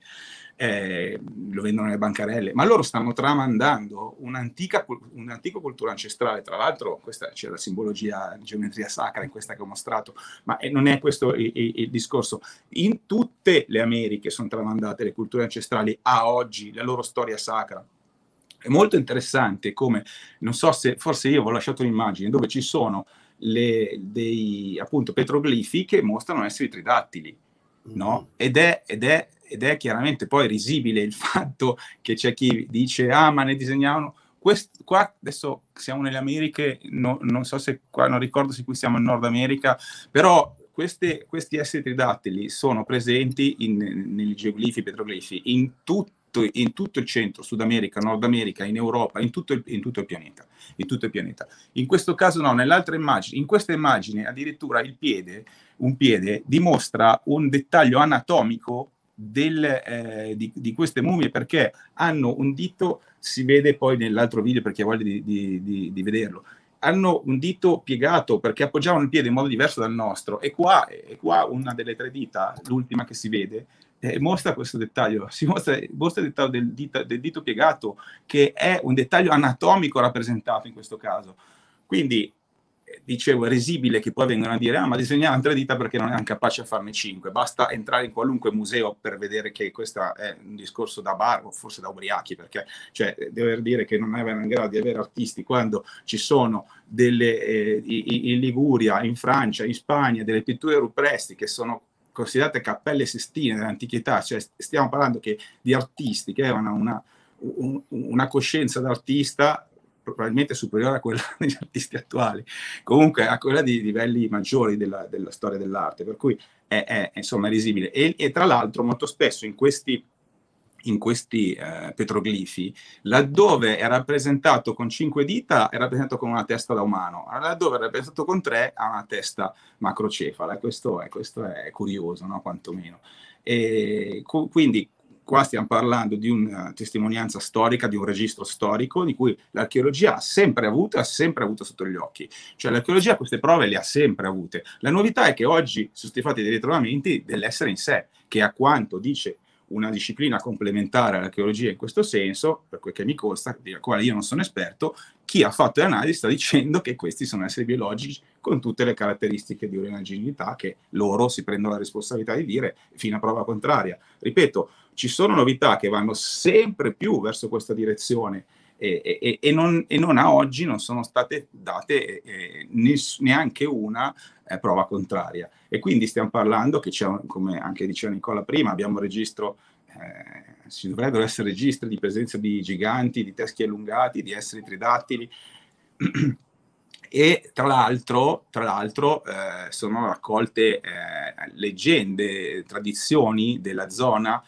lo vendono nelle bancarelle, ma loro stanno tramandando un'antica cultura ancestrale. Tra l'altro questa c'è la simbologia, geometria sacra in questa che ho mostrato, ma non è questo il discorso. In tutte le Americhe sono tramandate le culture ancestrali a oggi, la loro storia sacra. È molto interessante come, non so se forse io vi ho lasciato un'immagine dove ci sono dei appunto petroglifi che mostrano essere tridattili, no? Ed è chiaramente poi risibile il fatto che c'è chi dice ma ne disegnavano qua. Adesso siamo nelle Americhe, non so se qua, non ricordo se qui siamo in Nord America, però questi esseri tridattili sono presenti negli geoglifi, petroglifi in tutto il centro, Sud America, Nord America, in Europa, in tutto il pianeta. In questo caso no, nell'altra immagine, in questa immagine addirittura un piede dimostra un dettaglio anatomico di queste mummie, perché hanno un dito, si vede poi nell'altro video per chi ha voglia di vederlo, hanno un dito piegato perché appoggiavano il piede in modo diverso dal nostro, e qua una delle 3 dita, l'ultima che si vede, mostra questo dettaglio, mostra il dettaglio del dito piegato, che è un dettaglio anatomico rappresentato in questo caso. Quindi dicevo, è risibile che poi vengano a dire ma disegnavano 3 dita perché non erano capaci a farne 5. Basta entrare in qualunque museo per vedere che questo è un discorso da bar o forse da ubriachi, perché devo dire che non erano in grado di avere artisti quando ci sono in Liguria, in Francia, in Spagna, delle pitture rupresti che sono considerate cappelle sistine dell'antichità. Cioè stiamo parlando di artisti che avevano una coscienza d'artista probabilmente superiore a quella degli artisti attuali, comunque a quella di livelli maggiori della storia dell'arte, per cui è insomma risibile. E tra l'altro molto spesso in questi petroglifi, laddove è rappresentato con 5 dita è rappresentato con una testa da umano, laddove è rappresentato con 3 ha una testa macrocefala. Questo è curioso, no? Quantomeno. E quindi qua stiamo parlando di una testimonianza storica, di un registro storico di cui l'archeologia ha sempre avuto sotto gli occhi. Cioè l'archeologia queste prove le ha sempre avute. La novità è che oggi sono stati fatti dei ritrovamenti dell'essere in sé, che a quanto dice una disciplina complementare all'archeologia in questo senso, per quel che mi consta, della quale io non sono esperto, chi ha fatto le analisi sta dicendo che questi sono esseri biologici con tutte le caratteristiche di originalità che loro si prendono la responsabilità di dire fino a prova contraria. Ripeto, ci sono novità che vanno sempre più verso questa direzione e non a oggi non sono state date neanche una prova contraria. E quindi stiamo parlando che c'è, come anche diceva Nicola prima, abbiamo un registro, ci dovrebbero essere registri di presenza di giganti, di teschi allungati, di esseri tridattili. E tra l'altro sono raccolte leggende, tradizioni della zona.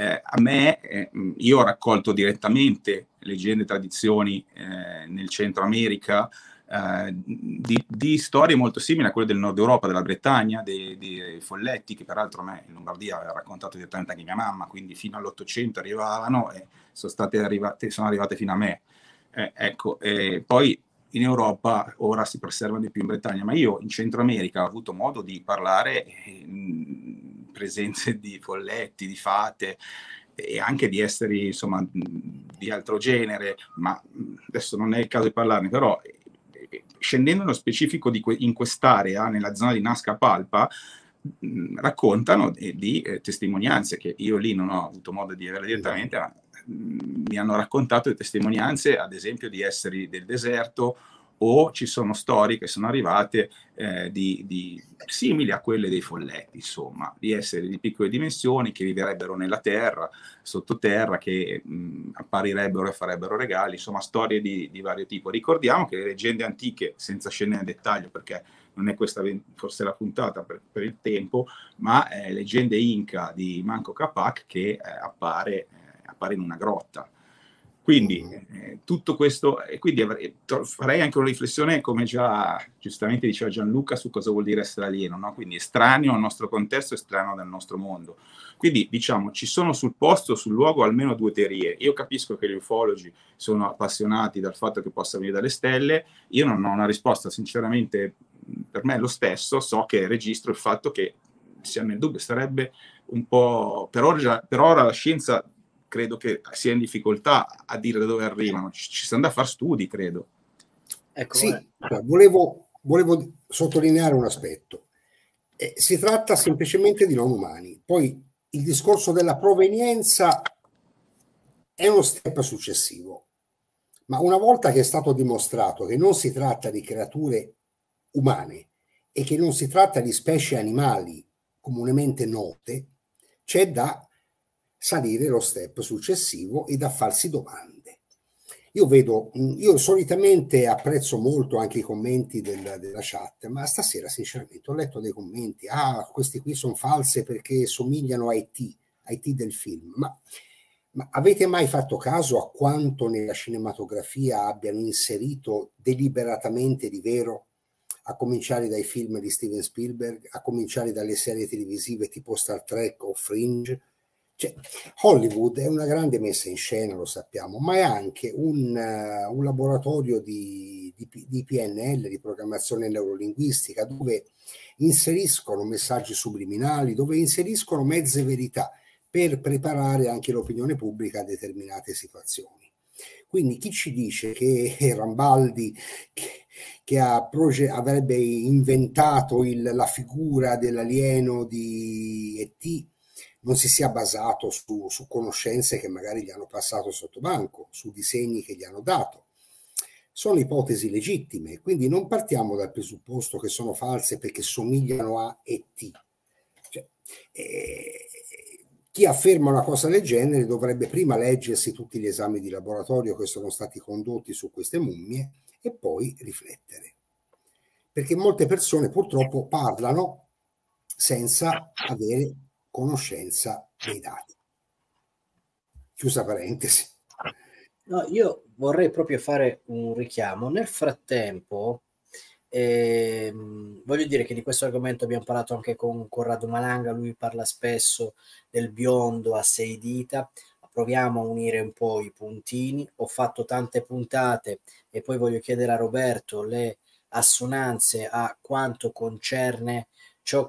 Io ho raccolto direttamente leggende e tradizioni nel Centro America, di storie molto simili a quelle del Nord Europa, della Bretagna, dei folletti, che peraltro a me in Lombardia aveva raccontato direttamente anche mia mamma, quindi fino all'800 arrivavano e sono arrivate fino a me. Poi in Europa ora si preservano di più in Bretagna, ma io in Centro America ho avuto modo di parlare presenze di folletti, di fate e anche di esseri insomma di altro genere, ma adesso non è il caso di parlarne. Però scendendo nello specifico in quest'area, nella zona di Nazca Palpa, raccontano di testimonianze che io lì non ho avuto modo di avere direttamente, ma mi hanno raccontato di testimonianze, ad esempio, di esseri del deserto, o ci sono storie che sono arrivate simili a quelle dei folletti, insomma, di esseri di piccole dimensioni che viverebbero nella terra, sottoterra, che apparirebbero e farebbero regali, insomma storie di vario tipo. Ricordiamo che le leggende antiche, senza scendere nel dettaglio perché non è questa forse la puntata per il tempo, ma leggende Inca di Manco Capac che appare in una grotta. Quindi tutto questo, e quindi farei anche una riflessione, come già giustamente diceva Gianluca, su cosa vuol dire essere alieno, no? Quindi estraneo al nostro contesto, estraneo dal nostro mondo. Quindi diciamo ci sono sul posto, sul luogo, almeno 2 teorie. Io capisco che gli ufologi sono appassionati dal fatto che possa venire dalle stelle. Io non ho una risposta, sinceramente per me è lo stesso. So che registro il fatto che sia nel dubbio, sarebbe un po'... Per ora la scienza credo che sia in difficoltà a dire da dove arrivano, ci stanno da fare studi, credo. Ecco, sì, volevo sottolineare un aspetto. Si tratta semplicemente di non umani. Poi il discorso della provenienza è uno step successivo. Ma una volta che è stato dimostrato che non si tratta di creature umane e che non si tratta di specie animali comunemente note, c'è da salire lo step successivo e da farsi domande. Io solitamente apprezzo molto anche i commenti della chat, ma stasera sinceramente ho letto dei commenti, questi qui sono false perché somigliano a IT del film, ma avete mai fatto caso a quanto nella cinematografia abbiano inserito deliberatamente di vero, a cominciare dai film di Steven Spielberg, a cominciare dalle serie televisive tipo Star Trek o Fringe? Cioè, Hollywood è una grande messa in scena, lo sappiamo, ma è anche un laboratorio di PNL, di programmazione neurolinguistica, dove inseriscono messaggi subliminali, dove inseriscono mezze verità per preparare anche l'opinione pubblica a determinate situazioni. Quindi chi ci dice che Rambaldi, che avrebbe inventato la figura dell'alieno di E.T., non si sia basato su conoscenze che magari gli hanno passato sotto banco, su disegni che gli hanno dato. Sono ipotesi legittime, quindi non partiamo dal presupposto che sono false perché somigliano a E.T. Cioè, chi afferma una cosa del genere dovrebbe prima leggersi tutti gli esami di laboratorio che sono stati condotti su queste mummie e poi riflettere. Perché molte persone purtroppo parlano senza avere conoscenza dei dati. Chiusa parentesi. No, io vorrei proprio fare un richiamo. Nel frattempo, voglio dire che di questo argomento abbiamo parlato anche con Corrado Malanga, lui parla spesso del biondo a 6 dita. Proviamo a unire un po' i puntini. Ho fatto tante puntate e poi voglio chiedere a Roberto le assonanze a quanto concerne ciò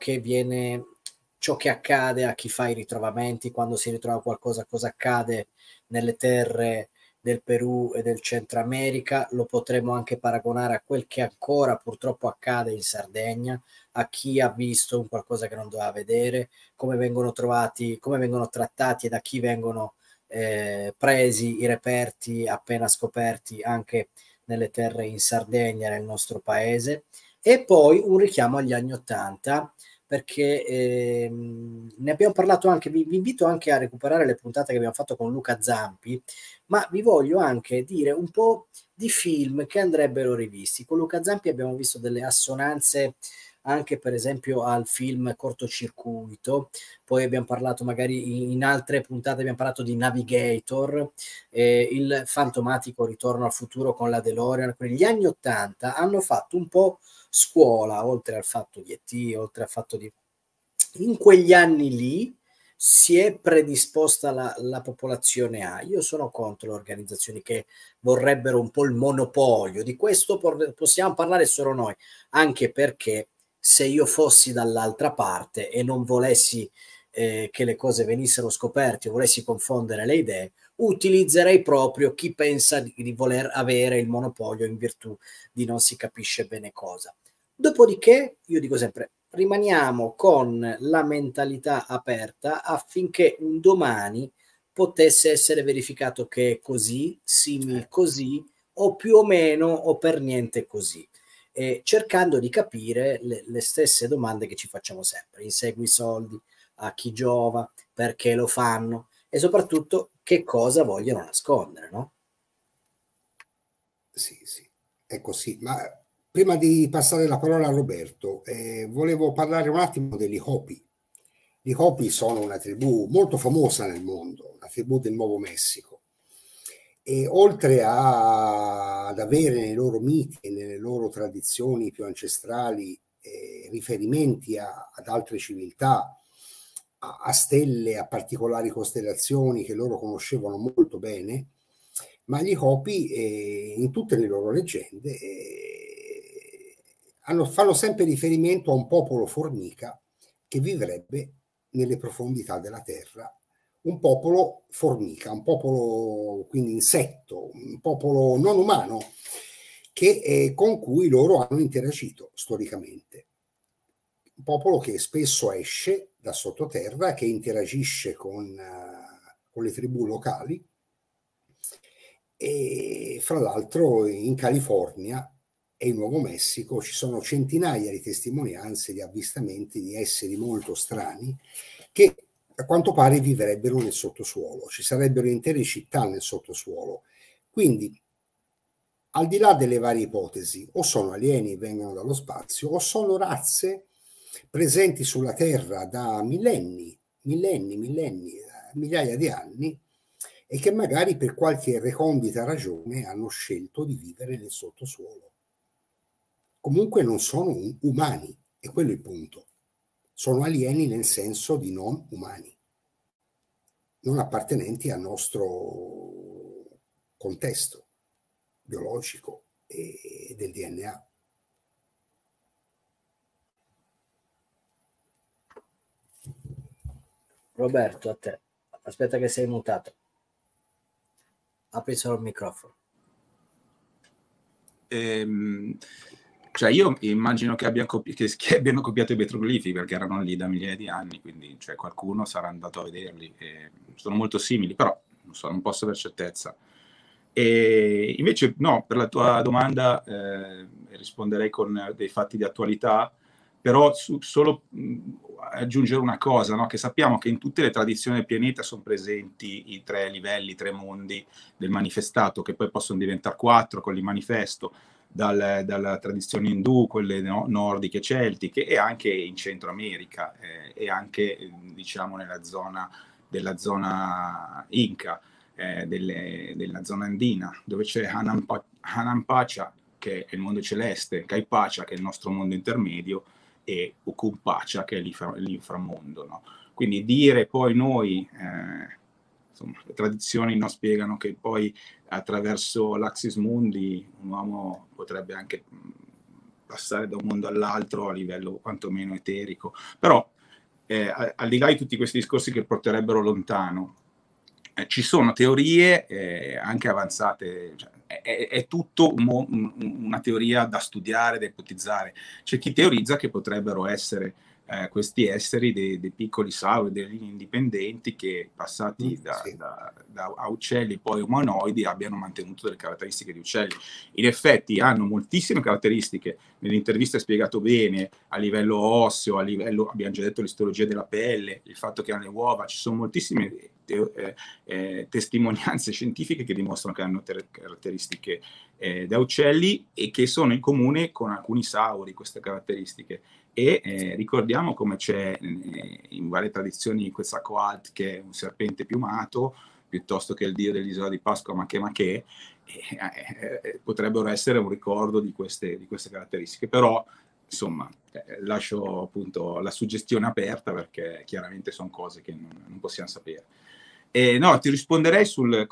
che accade a chi fa i ritrovamenti, quando si ritrova qualcosa, cosa accade nelle terre del Perù e del Centro America. Lo potremo anche paragonare a quel che ancora purtroppo accade in Sardegna, a chi ha visto un qualcosa che non doveva vedere, come vengono trovati, come vengono trattati e da chi vengono presi i reperti appena scoperti anche nelle terre in Sardegna, nel nostro paese. E poi un richiamo agli anni '80, perché ne abbiamo parlato anche, vi invito anche a recuperare le puntate che abbiamo fatto con Luca Zampi, ma vi voglio anche dire un po' di film che andrebbero rivisti. Con Luca Zampi abbiamo visto delle assonanze anche per esempio al film Cortocircuito, poi abbiamo parlato magari in altre puntate, abbiamo parlato di Navigator, il fantomatico Ritorno al futuro con la DeLorean. Gli anni '80 hanno fatto un po' scuola, oltre al fatto di E.T., oltre al fatto di... In quegli anni lì si è predisposta la popolazione a... Io sono contro le organizzazioni che vorrebbero un po' il monopolio, di questo possiamo parlare solo noi, anche perché se io fossi dall'altra parte e non volessi che le cose venissero scoperte o volessi confondere le idee, utilizzerei proprio chi pensa di voler avere il monopolio in virtù di non si capisce bene cosa. Dopodiché, io dico sempre, rimaniamo con la mentalità aperta affinché un domani potesse essere verificato che è così, simil così, o più o meno, o per niente così. Cercando di capire le stesse domande che ci facciamo sempre: insegui i soldi, a chi giova, perché lo fanno e soprattutto che cosa vogliono nascondere, no? Sì, è così. Ma prima di passare la parola a Roberto, volevo parlare un attimo degli Hopi. Gli Hopi sono una tribù molto famosa nel mondo, una tribù del Nuovo Messico. E oltre ad avere nei loro miti e nelle loro tradizioni più ancestrali riferimenti ad altre civiltà, a stelle, a particolari costellazioni che loro conoscevano molto bene, ma gli Hopi in tutte le loro leggende fanno sempre riferimento a un popolo formica che vivrebbe nelle profondità della terra, un popolo formica, un popolo quindi insetto, un popolo non umano, con cui loro hanno interagito storicamente. Un popolo che spesso esce da sottoterra, che interagisce con le tribù locali, e fra l'altro in California e in Nuovo Messico ci sono centinaia di testimonianze di avvistamenti di esseri molto strani che a quanto pare vivrebbero nel sottosuolo, ci sarebbero intere città nel sottosuolo. Quindi, al di là delle varie ipotesi, o sono alieni e vengono dallo spazio, o sono razze presenti sulla Terra da millenni, migliaia di anni, e che magari per qualche recondita ragione hanno scelto di vivere nel sottosuolo. Comunque non sono umani, e quello è il punto. Sono alieni nel senso di non umani, non appartenenti al nostro contesto biologico e del DNA. Roberto, a te. Aspetta che sei mutato. Apri solo il microfono. Cioè io immagino che abbiano copiato i petroglifi, perché erano lì da migliaia di anni, quindi cioè, qualcuno sarà andato a vederli. Sono molto simili, però non posso aver certezza. E invece no, per la tua domanda risponderei con dei fatti di attualità, però solo aggiungere una cosa, no? Che sappiamo che in tutte le tradizioni del pianeta sono presenti i 3 livelli, 3 mondi del manifestato, che poi possono diventare 4 con il manifesto, dalla tradizione indù, quelle nordiche, celtiche, e anche in Centro America, e anche diciamo della zona Inca, della zona andina, dove c'è Hanan Pacha, che è il mondo celeste, Kai Pacha, che è il nostro mondo intermedio, e Ukun Pacha, che è l'inframondo. No? Quindi dire poi noi, insomma, le tradizioni non spiegano che poi attraverso l'Axis Mundi un uomo potrebbe anche passare da un mondo all'altro a livello quantomeno eterico, però al di là di tutti questi discorsi che porterebbero lontano, ci sono teorie anche avanzate, cioè, è tutto una teoria da studiare, da ipotizzare. C'è chi teorizza che potrebbero essere questi esseri dei piccoli sauri, degli indipendenti che passati da uccelli poi umanoidi abbiano mantenuto delle caratteristiche di uccelli. In effetti hanno moltissime caratteristiche, nell'intervista è spiegato bene, a livello osseo, a livello, abbiamo già detto, l'istologia della pelle, il fatto che hanno le uova, ci sono moltissime testimonianze scientifiche che dimostrano che hanno caratteristiche da uccelli e che sono in comune con alcuni sauri queste caratteristiche. E ricordiamo come c'è in varie tradizioni Quetzalcoatl, che è un serpente piumato, piuttosto che il dio dell'isola di Pasqua Maché, potrebbero essere un ricordo di queste caratteristiche. Però insomma lascio appunto la suggestione aperta, perché chiaramente sono cose che non possiamo sapere. No, ti risponderei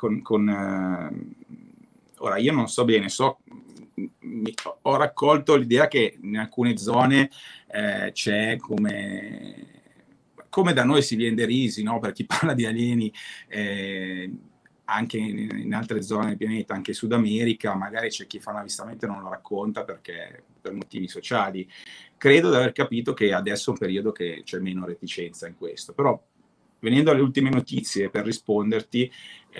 ora io non so bene, ho raccolto l'idea che in alcune zone c'è come da noi si viene derisi, no? Per chi parla di alieni, anche in altre zone del pianeta, anche in Sud America, magari c'è chi fa un avvistamento e non lo racconta perché per motivi sociali. Credo di aver capito che adesso è un periodo che c'è meno reticenza in questo, però venendo alle ultime notizie per risponderti,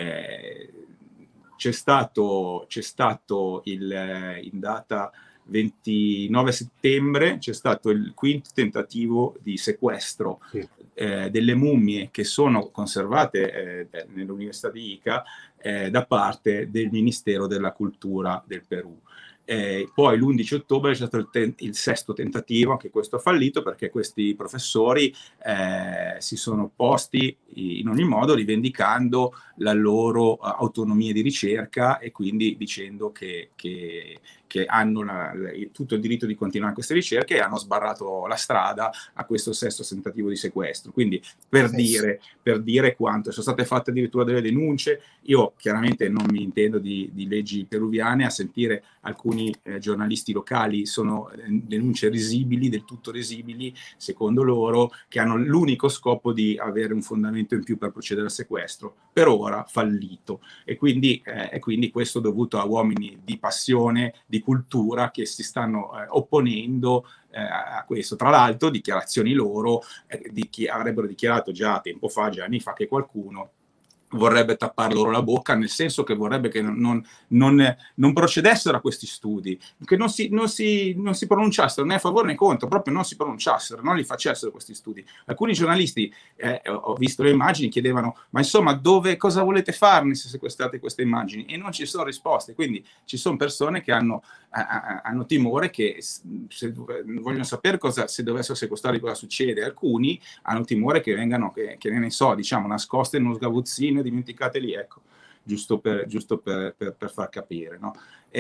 c'è stato in data 29 settembre c'è stato il quinto tentativo di sequestro delle mummie che sono conservate nell'Università di Ica da parte del Ministero della Cultura del Perù. Poi l'11 ottobre c'è stato il sesto tentativo, anche questo fallito, perché questi professori si sono opposti in ogni modo, rivendicando la loro autonomia di ricerca e quindi dicendo che hanno tutto il diritto di continuare queste ricerche, e hanno sbarrato la strada a questo sesto tentativo di sequestro. sequestro. Quindi per dire quanto sono state fatte addirittura delle denunce. Io chiaramente non mi intendo di leggi peruviane, a sentire alcuni giornalisti locali sono denunce risibili, del tutto risibili secondo loro, che hanno l'unico scopo di avere un fondamento in più per procedere al sequestro, per ora fallito, e quindi questo dovuto a uomini di passione, di cultura, che si stanno opponendo a questo. Tra l'altro dichiarazioni loro di chi avrebbero dichiarato già tempo fa, già anni fa, che qualcuno vorrebbe tappare loro la bocca, nel senso che vorrebbe che non procedessero a questi studi, che non si pronunciassero né a favore né contro, proprio non si pronunciassero, non li facessero questi studi. Alcuni giornalisti, ho visto le immagini, chiedevano: ma insomma, cosa volete farne se sequestrate queste immagini? E non ci sono risposte. Quindi ci sono persone che hanno timore che, se vogliono sapere se dovessero sequestrare, cosa succede. Alcuni hanno timore che vengano, che ne so, diciamo, nascoste in uno sgabuzzino, dimenticate lì, ecco, giusto per far capire, no?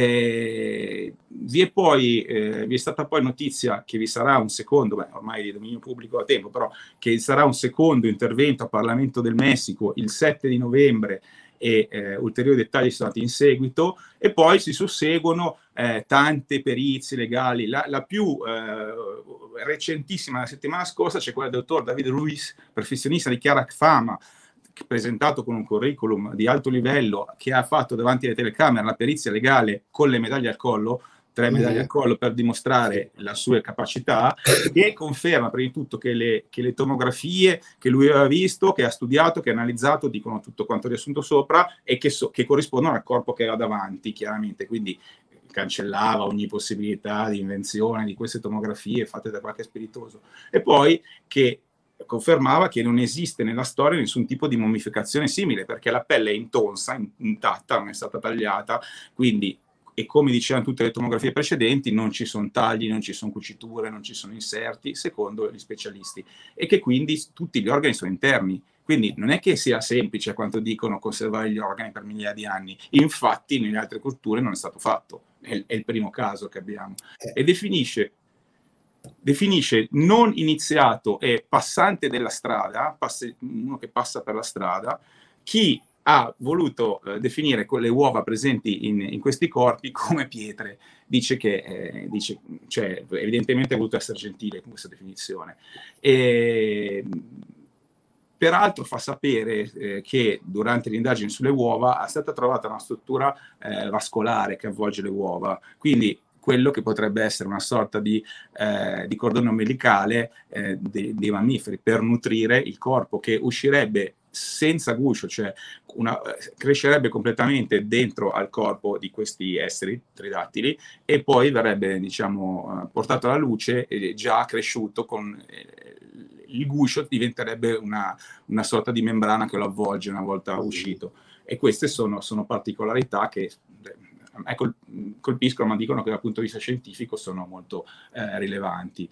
Vi è stata poi notizia che vi sarà un secondo, ormai di dominio pubblico da tempo, però che sarà un secondo intervento al Parlamento del Messico il 7 di novembre, e ulteriori dettagli sono stati in seguito, e poi si susseguono tante perizie legali. La più recentissima, la settimana scorsa, c'è quella del dottor David Ruiz, professionista di chiara fama, presentato con un curriculum di alto livello, che ha fatto davanti alle telecamere la perizia legale con le medaglie al collo, 3 medaglie al collo, per dimostrare la sua capacità, e conferma prima di tutto che le tomografie che lui aveva visto, che ha studiato, che ha analizzato, dicono tutto quanto riassunto sopra, e che corrispondono al corpo che aveva davanti, chiaramente. Quindi cancellava ogni possibilità di invenzione di queste tomografie fatte da qualche spiritoso. E poi che confermava che non esiste nella storia nessun tipo di mummificazione simile, perché la pelle è intonsa, intatta, non è stata tagliata, quindi, e come dicevano tutte le tomografie precedenti, non ci sono tagli, non ci sono cuciture, non ci sono inserti, secondo gli specialisti, e che quindi tutti gli organi sono interni. Quindi non è che sia semplice, quanto dicono, conservare gli organi per migliaia di anni. Infatti nelle altre culture non è stato fatto, è il primo caso che abbiamo, e definisce non iniziato e passante della strada, uno che passa per la strada, chi ha voluto definire quelle uova presenti in questi corpi come pietre. Dice che cioè, evidentemente ha voluto essere gentile con questa definizione. Peraltro fa sapere che durante l'indagine sulle uova è stata trovata una struttura vascolare che avvolge le uova, quindi quello che potrebbe essere una sorta di cordone ombelicale dei mammiferi, per nutrire il corpo, che uscirebbe senza guscio, cioè crescerebbe completamente dentro al corpo di questi esseri tridattili, e poi verrebbe, diciamo, portato alla luce già cresciuto, con il guscio diventerebbe una sorta di membrana che lo avvolge una volta uscito. E queste sono particolarità che colpiscono, ma dicono che dal punto di vista scientifico sono molto rilevanti.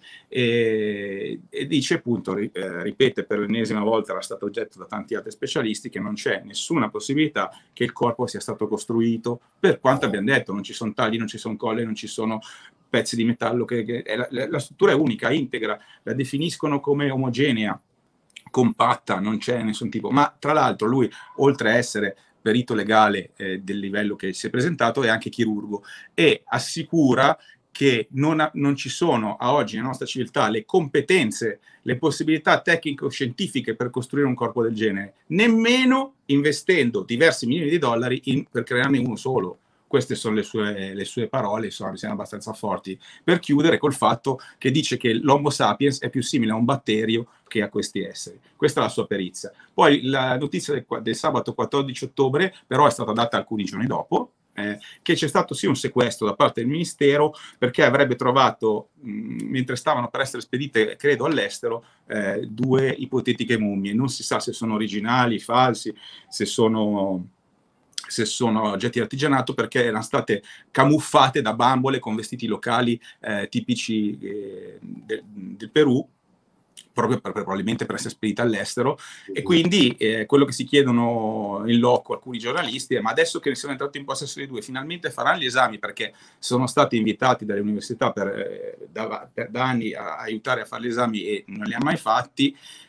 E dice, appunto, ripete per l'ennesima volta, era stato oggetto da tanti altri specialisti, che non c'è nessuna possibilità che il corpo sia stato costruito, per quanto abbiamo detto, non ci sono tagli, non ci sono colle, non ci sono pezzi di metallo, la struttura è unica, integra, la definiscono come omogenea, compatta, non c'è nessun tipo. Ma tra l'altro lui, oltre a essere perito legale del livello che si è presentato, è anche chirurgo, e assicura che non ci sono a oggi nella nostra civiltà le competenze, le possibilità tecnico-scientifiche per costruire un corpo del genere, nemmeno investendo diversi milioni di dollari per crearne uno solo. Queste sono le sue parole, insomma, mi sembrano abbastanza forti, per chiudere col fatto che dice che l'Homo sapiens è più simile a un batterio che a questi esseri. Questa è la sua perizia. Poi la notizia del sabato 14 ottobre, però, è stata data alcuni giorni dopo, che c'è stato sì un sequestro da parte del Ministero, perché avrebbe trovato, mentre stavano per essere spedite, credo, all'estero, 2 ipotetiche mummie. Non si sa se sono originali, falsi, se sono oggetti di artigianato, perché erano state camuffate da bambole con vestiti locali tipici del Perù, proprio probabilmente per essere spedita all'estero. E quindi quello che si chiedono in loco alcuni giornalisti è: ma adesso che ne sono entrati in possesso di 2, finalmente faranno gli esami, perché sono stati invitati dalle università da anni a aiutare a fare gli esami e non li ha mai fatti,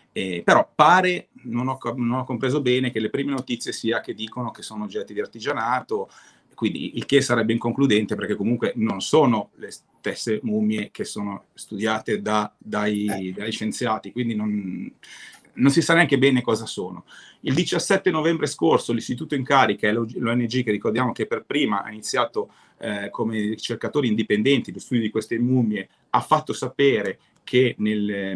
Però pare, non ho compreso bene, che le prime notizie sia che dicono che sono oggetti di artigianato, quindi il che sarebbe inconcludente, perché comunque non sono le stesse mummie che sono studiate dai scienziati, quindi non si sa neanche bene cosa sono. Il 17 novembre scorso l'Istituto in Carica e l'ONG, che ricordiamo che per prima ha iniziato come ricercatori indipendenti lo studio di queste mummie, ha fatto sapere che nel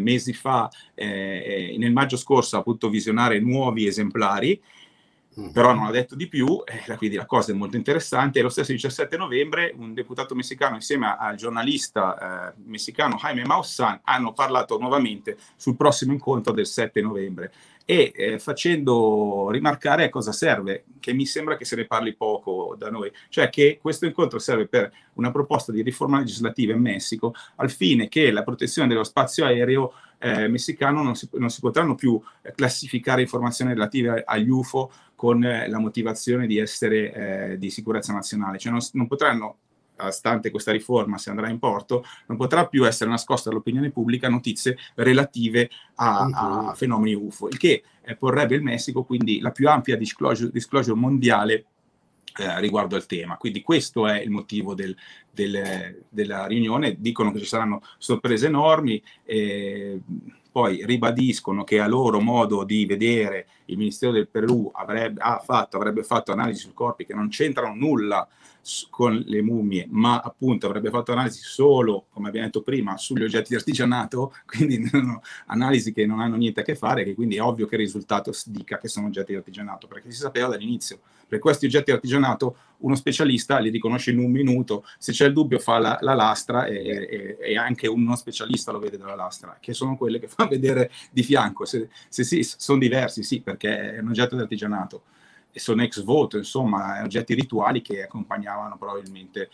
maggio scorso ha potuto visionare nuovi esemplari, però non ha detto di più, quindi la cosa è molto interessante. E lo stesso 17 novembre un deputato messicano insieme al giornalista messicano Jaime Maussan hanno parlato nuovamente sul prossimo incontro del 7 novembre e facendo rimarcare a cosa serve, che mi sembra che se ne parli poco da noi, cioè che questo incontro serve per una proposta di riforma legislativa in Messico al fine che la protezione dello spazio aereo messicano non si potranno più classificare informazioni relative agli UFO con la motivazione di essere di sicurezza nazionale, cioè non potranno, stante questa riforma, se andrà in porto, non potrà più essere nascosta all'opinione pubblica notizie relative a fenomeni UFO, il che porrebbe il Messico quindi la più ampia disclosure mondiale riguardo al tema. Quindi questo è il motivo della riunione. Dicono che ci saranno sorprese enormi, poi ribadiscono che a loro modo di vedere il Ministero del Perù avrebbe fatto analisi sui corpi che non c'entrano nulla con le mummie, ma appunto avrebbe fatto analisi solo, come abbiamo detto prima, sugli oggetti di artigianato, quindi analisi che non hanno niente a che fare, che quindi è ovvio che il risultato dica che sono oggetti di artigianato, perché si sapeva dall'inizio. Per questi oggetti di artigianato uno specialista li riconosce in un minuto, se c'è il dubbio fa la lastra e anche un non specialista lo vede dalla lastra, che sono quelle che fa vedere di fianco. Se sì, sono diversi, sì, perché è un oggetto di artigianato e sono ex voto, insomma, oggetti rituali che accompagnavano probabilmente.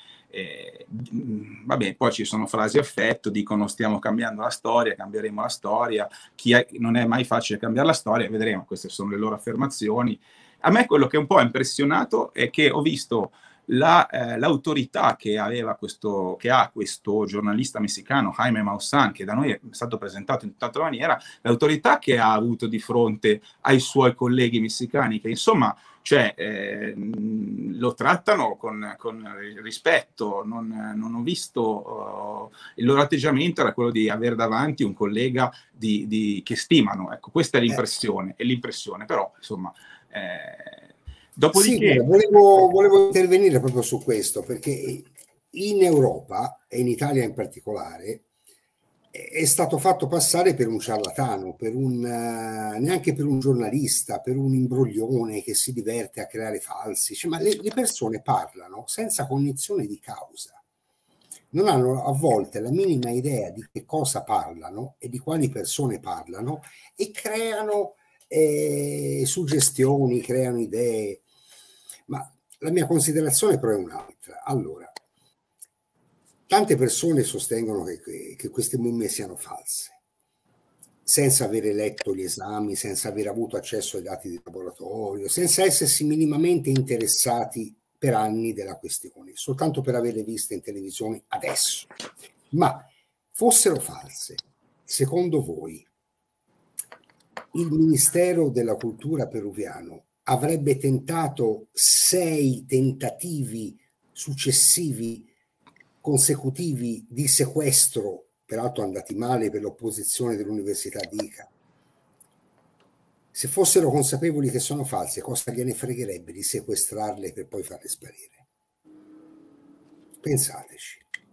Vabbè, poi ci sono frasi a effetto, dicono stiamo cambiando la storia, cambieremo la storia, non è mai facile cambiare la storia, vedremo, queste sono le loro affermazioni. A me quello che un po' ha impressionato è che ho visto l'autorità che ha questo giornalista messicano, Jaime Maussan, che da noi è stato presentato in tutt'altra maniera, l'autorità che ha avuto di fronte ai suoi colleghi messicani, che insomma lo trattano con rispetto. Non ho visto il loro atteggiamento era quello di avere davanti un collega che stimano, ecco, questa è l'impressione, però insomma dopodiché sì, volevo intervenire proprio su questo, perché in Europa e in Italia in particolare è stato fatto passare per un ciarlatano, neanche per un giornalista, per un imbroglione che si diverte a creare falsi, cioè, ma le persone parlano senza cognizione di causa, non hanno a volte la minima idea di che cosa parlano e di quali persone parlano e creano suggestioni, creano idee. Ma la mia considerazione però è un'altra. Allora, tante persone sostengono che queste mummie siano false, senza avere letto gli esami, senza aver avuto accesso ai dati di laboratorio, senza essersi minimamente interessati per anni della questione, soltanto per averle viste in televisione adesso. Ma fossero false, secondo voi, il Ministero della Cultura peruviano avrebbe tentato 6 tentativi successivi consecutivi di sequestro, peraltro andati male per l'opposizione dell'Università di Ica? Se fossero consapevoli che sono false, cosa gliene fregherebbe di sequestrarle per poi farle sparire? Pensateci.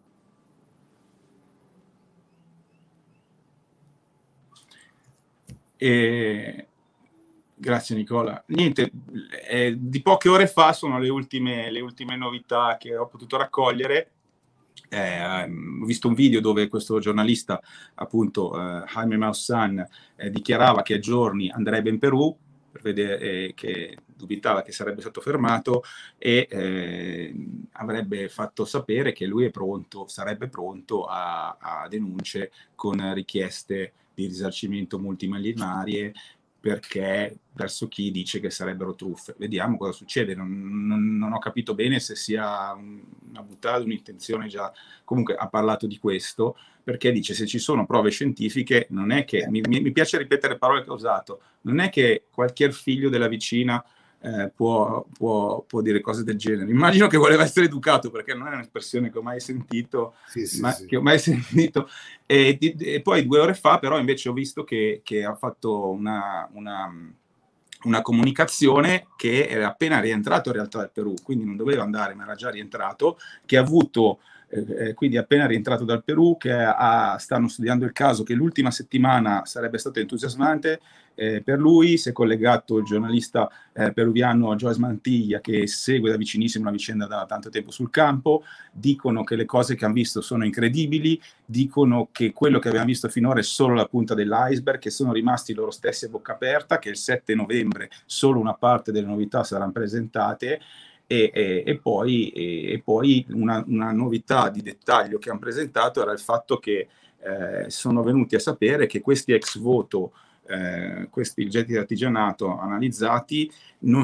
Grazie Nicola. Niente, di poche ore fa sono le ultime novità che ho potuto raccogliere. Ho visto un video dove questo giornalista, appunto Jaime Maussan, dichiarava che a giorni andrebbe in Perù per vedere, che dubitava che sarebbe stato fermato e avrebbe fatto sapere che lui sarebbe pronto a denunce con richieste di risarcimento multimilionarie perché verso chi dice che sarebbero truffe. Vediamo cosa succede, non ho capito bene se sia una buttata, un'intenzione già. Comunque ha parlato di questo, perché dice se ci sono prove scientifiche, non è che, mi piace ripetere le parole che ho usato, non è che qualche figlio della vicina può dire cose del genere. Immagino che voleva essere educato, perché non è un'espressione che ho mai sentito, che ho mai sentito. E poi 2 ore fa però invece ho visto che ha fatto una comunicazione che era appena rientrato in realtà dal Perù, quindi non doveva andare ma era già rientrato, che ha avuto quindi appena rientrato dal Perù, che stanno studiando il caso, che l'ultima settimana sarebbe stata entusiasmante per lui. Si è collegato il giornalista peruviano Joyce Mantilla, che segue da vicinissimo la vicenda da tanto tempo sul campo. Dicono che le cose che hanno visto sono incredibili, dicono che quello che abbiamo visto finora è solo la punta dell'iceberg, che sono rimasti loro stessi a bocca aperta, che il 7 novembre solo una parte delle novità saranno presentate. E poi una novità di dettaglio che hanno presentato era il fatto che sono venuti a sapere che questi ex voto, questi oggetti di artigianato analizzati non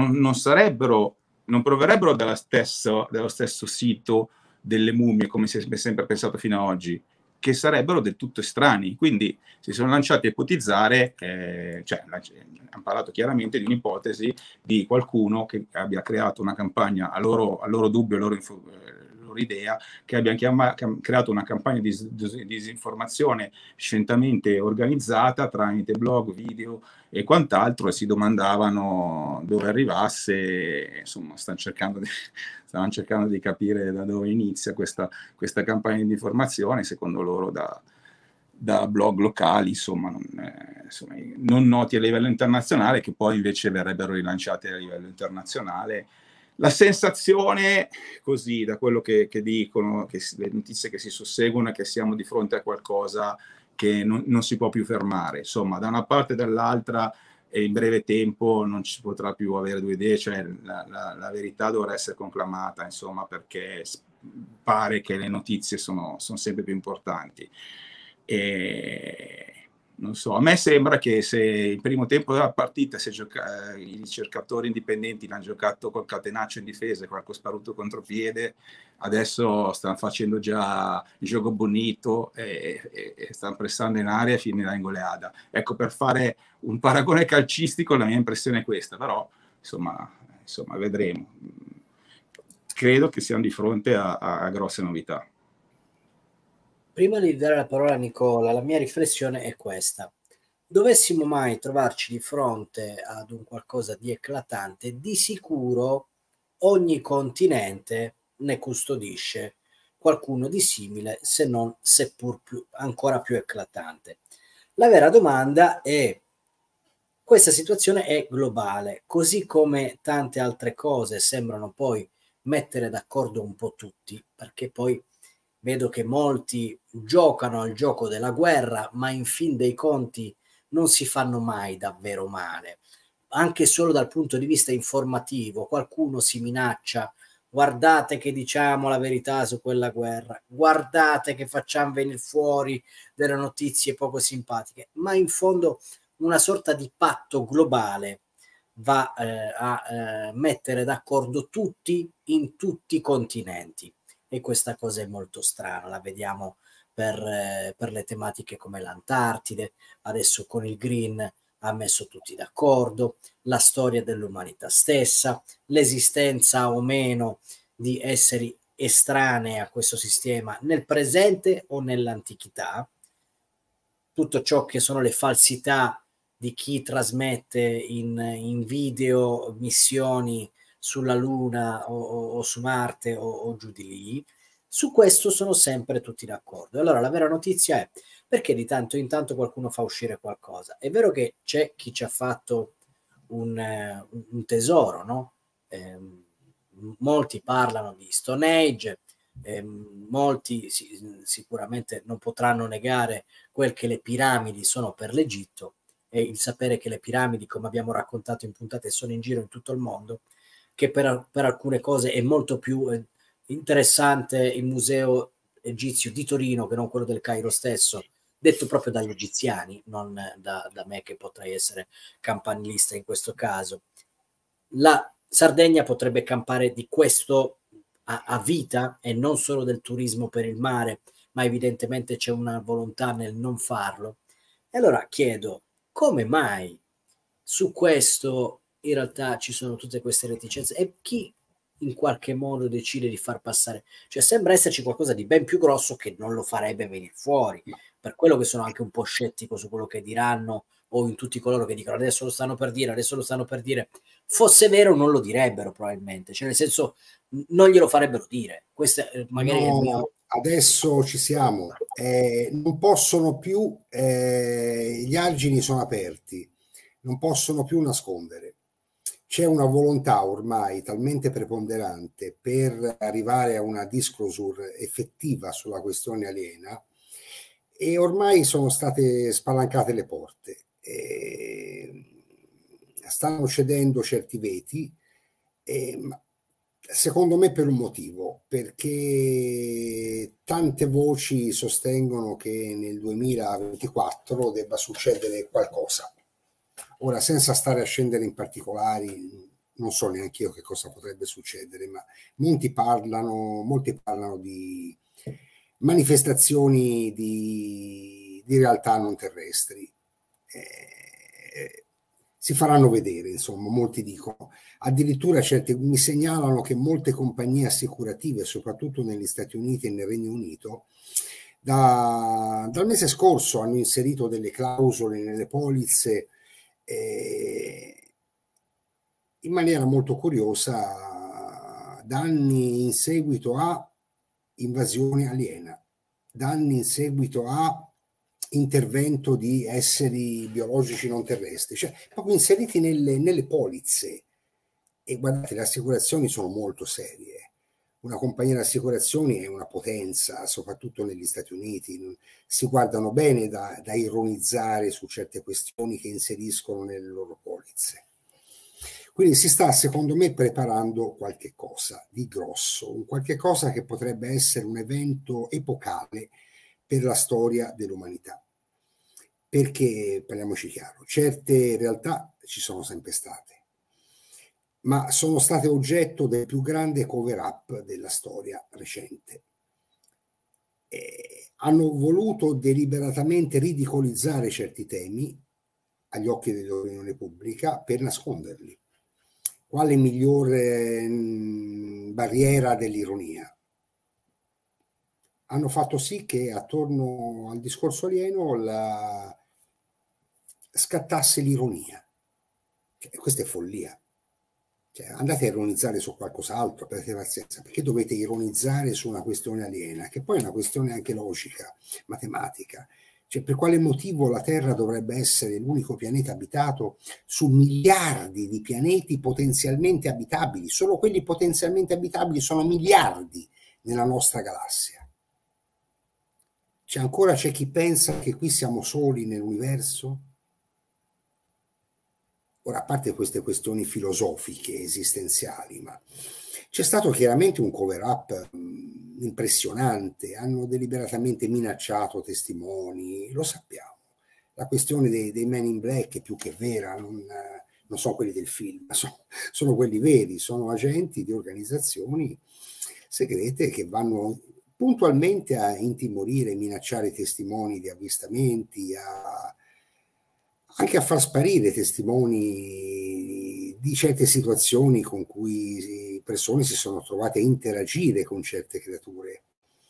proverrebbero dello stesso sito delle mummie, come si è sempre pensato fino ad oggi, che sarebbero del tutto estranei. Quindi si sono lanciati a ipotizzare, hanno parlato chiaramente di un'ipotesi di qualcuno che abbia creato una campagna a loro dubbio, a loro idea, che abbia creato una campagna di disinformazione scientemente organizzata tramite blog, video e quant'altro, e si domandavano dove arrivasse. Insomma, stavano cercando di capire da dove inizia questa campagna di informazione, secondo loro da blog locali, insomma, non noti a livello internazionale, che poi invece verrebbero rilanciati a livello internazionale. La sensazione, così, da quello che dicono, che le notizie che si susseguono, è che siamo di fronte a qualcosa che non si può più fermare. Insomma, da una parte e dall'altra, e in breve tempo non ci potrà più avere 2 idee, cioè la verità dovrà essere conclamata, insomma, perché pare che le notizie sono sempre più importanti. E non so, a me sembra che se il primo tempo della partita i ricercatori indipendenti l'hanno giocato col catenaccio in difesa e qualche sparuto contropiede, adesso stanno facendo già il gioco bonito e stanno pressando in aria fino in goleada. Ecco, per fare un paragone calcistico la mia impressione è questa, però insomma vedremo. Credo che siamo di fronte a grosse novità. Prima di dare la parola a Nicola, la mia riflessione è questa. Dovessimo mai trovarci di fronte ad un qualcosa di eclatante, di sicuro ogni continente ne custodisce qualcuno di simile, se non seppur ancora più eclatante. La vera domanda è: questa situazione è globale, così come tante altre cose sembrano poi mettere d'accordo un po' tutti, perché poi vedo che molti giocano al gioco della guerra, ma in fin dei conti non si fanno mai davvero male. Anche solo dal punto di vista informativo, qualcuno si minaccia: guardate che diciamo la verità su quella guerra, guardate che facciamo venire fuori delle notizie poco simpatiche, ma in fondo una sorta di patto globale va a mettere d'accordo tutti in tutti i continenti. E questa cosa è molto strana, la vediamo per le tematiche come l'Antartide, adesso con il Green ha messo tutti d'accordo, la storia dell'umanità stessa, l'esistenza o meno di esseri estranei a questo sistema nel presente o nell'antichità, tutto ciò che sono le falsità di chi trasmette in video missioni sulla Luna o su Marte o giù di lì. Su questo sono sempre tutti d'accordo. Allora la vera notizia è: perché di tanto in tanto qualcuno fa uscire qualcosa? È vero che c'è chi ci ha fatto un tesoro, no? Molti parlano di Stone Age, molti sicuramente non potranno negare quel che le piramidi sono per l'Egitto, e il sapere che le piramidi, come abbiamo raccontato in puntate, sono in giro in tutto il mondo, che per alcune cose è molto più interessante il museo egizio di Torino che non quello del Cairo stesso, detto proprio dagli egiziani, non da me che potrei essere campanilista in questo caso. La Sardegna potrebbe campare di questo a vita e non solo del turismo per il mare, ma evidentemente c'è una volontà nel non farlo. E allora chiedo, come mai su questo in realtà ci sono tutte queste reticenze e chi in qualche modo decide di far passare? Cioè sembra esserci qualcosa di ben più grosso che non lo farebbe venire fuori. Per quello che sono anche un po' scettico su quello che diranno, o in tutti coloro che dicono adesso lo stanno per dire, adesso lo stanno per dire. Fosse vero non lo direbbero probabilmente, cioè nel senso non glielo farebbero dire. Questo magari è il mio... Adesso ci siamo, non possono più, gli argini sono aperti, non possono più nascondere. C'è una volontà ormai talmente preponderante per arrivare a una disclosure effettiva sulla questione aliena, e ormai sono state spalancate le porte. Stanno cedendo certi veti, secondo me per un motivo, perché tante voci sostengono che nel 2024 debba succedere qualcosa. Ora, senza stare a scendere in particolari, non so neanche io che cosa potrebbe succedere, ma molti parlano di manifestazioni di realtà non terrestri. Si faranno vedere, insomma, molti dicono. Addirittura mi segnalano che molte compagnie assicurative, soprattutto negli Stati Uniti e nel Regno Unito, dal mese scorso hanno inserito delle clausole nelle polizze in maniera molto curiosa: danni in seguito a invasione aliena, danni in seguito a intervento di esseri biologici non terrestri, cioè proprio inseriti nelle polizze. E guardate, le assicurazioni sono molto serie. Una compagnia di assicurazioni è una potenza, soprattutto negli Stati Uniti, si guardano bene da ironizzare su certe questioni che inseriscono nelle loro polizze. Quindi si sta, secondo me, preparando qualche cosa di grosso, un qualche cosa che potrebbe essere un evento epocale per la storia dell'umanità. Perché, parliamoci chiaro, certe realtà ci sono sempre state, ma sono state oggetto del più grande cover-up della storia recente. Hanno voluto deliberatamente ridicolizzare certi temi agli occhi dell'opinione pubblica per nasconderli. Quale migliore barriera dell'ironia? Hanno fatto sì che attorno al discorso alieno scattasse l'ironia. Questa è follia. Cioè, andate a ironizzare su qualcos'altro, avete pazienza, perché dovete ironizzare su una questione aliena, che poi è una questione anche logica, matematica. Cioè, per quale motivo la Terra dovrebbe essere l'unico pianeta abitato su miliardi di pianeti potenzialmente abitabili? Solo quelli potenzialmente abitabili sono miliardi nella nostra galassia. C'è chi pensa che qui siamo soli nell'universo? Ora, a parte queste questioni filosofiche, esistenziali, ma c'è stato chiaramente un cover-up impressionante, hanno deliberatamente minacciato testimoni, lo sappiamo. La questione dei Men in Black è più che vera, non sono quelli del film, ma sono quelli veri, sono agenti di organizzazioni segrete che vanno puntualmente a intimorire, minacciare testimoni di avvistamenti, anche a far sparire testimoni di certe situazioni con cui persone si sono trovate a interagire con certe creature.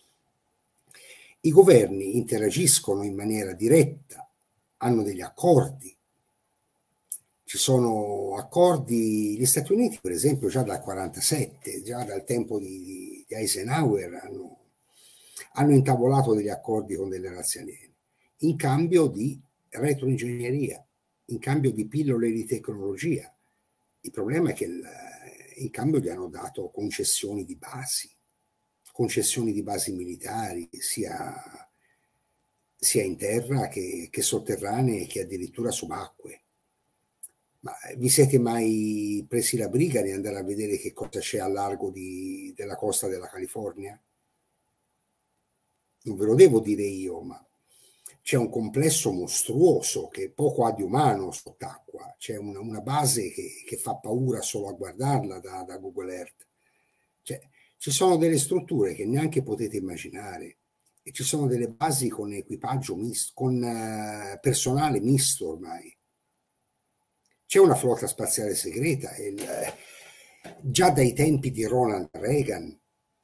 I governi interagiscono in maniera diretta, hanno degli accordi. Ci sono accordi, gli Stati Uniti per esempio già dal 1947, già dal tempo di Eisenhower hanno intavolato degli accordi con delle razze aliene, in cambio di retroingegneria, in cambio di pillole di tecnologia. Il problema è che in cambio gli hanno dato concessioni di basi militari, sia in terra che sotterranee, che addirittura subacquee. Ma vi siete mai presi la briga di andare a vedere che cosa c'è a largo della costa della California? Non ve lo devo dire io, ma c'è un complesso mostruoso che poco ha di umano sott'acqua, c'è una base che fa paura solo a guardarla da Google Earth. Cioè, ci sono delle strutture che neanche potete immaginare e ci sono delle basi con equipaggio misto, con personale misto ormai. C'è una flotta spaziale segreta, già dai tempi di Ronald Reagan.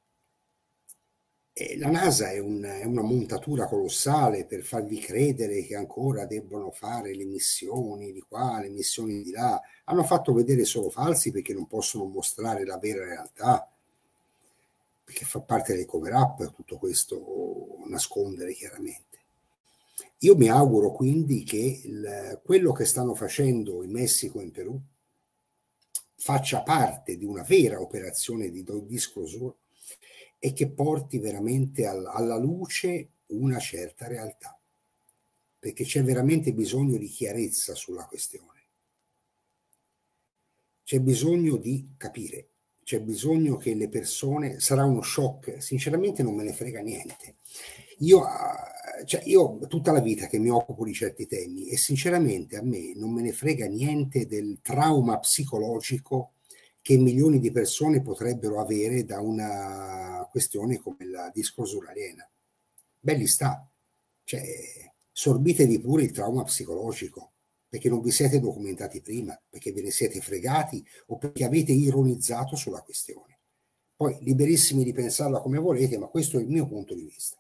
La NASA è una montatura colossale per farvi credere che ancora debbono fare le missioni di qua, le missioni di là. Hanno fatto vedere solo falsi perché non possono mostrare la vera realtà, perché fa parte dei cover-up tutto questo, nascondere chiaramente. Io mi auguro quindi che quello che stanno facendo in Messico e in Perù faccia parte di una vera operazione di disclosure e che porti veramente alla luce una certa realtà, perché c'è veramente bisogno di chiarezza sulla questione. C'è bisogno di capire, c'è bisogno che le persone, sarà uno shock, sinceramente non me ne frega niente. Io tutta la vita che mi occupo di certi temi e sinceramente a me non me ne frega niente del trauma psicologico che milioni di persone potrebbero avere da una questione come la disclosure aliena. Belli sta, cioè sorbitevi pure il trauma psicologico, perché non vi siete documentati prima, perché ve ne siete fregati o perché avete ironizzato sulla questione. Poi liberissimi di pensarla come volete, ma questo è il mio punto di vista.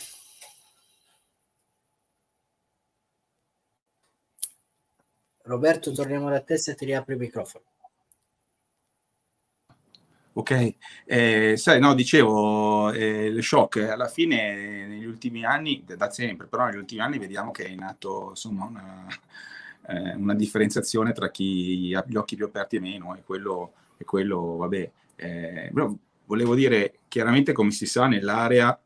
Roberto, torniamo da te se ti riapri il microfono. Ok, sai, no, dicevo, lo shock alla fine negli ultimi anni, da sempre, però negli ultimi anni vediamo che è in atto insomma una differenziazione tra chi ha gli occhi più aperti e meno, e quello vabbè. Volevo dire, chiaramente come si sa nell'area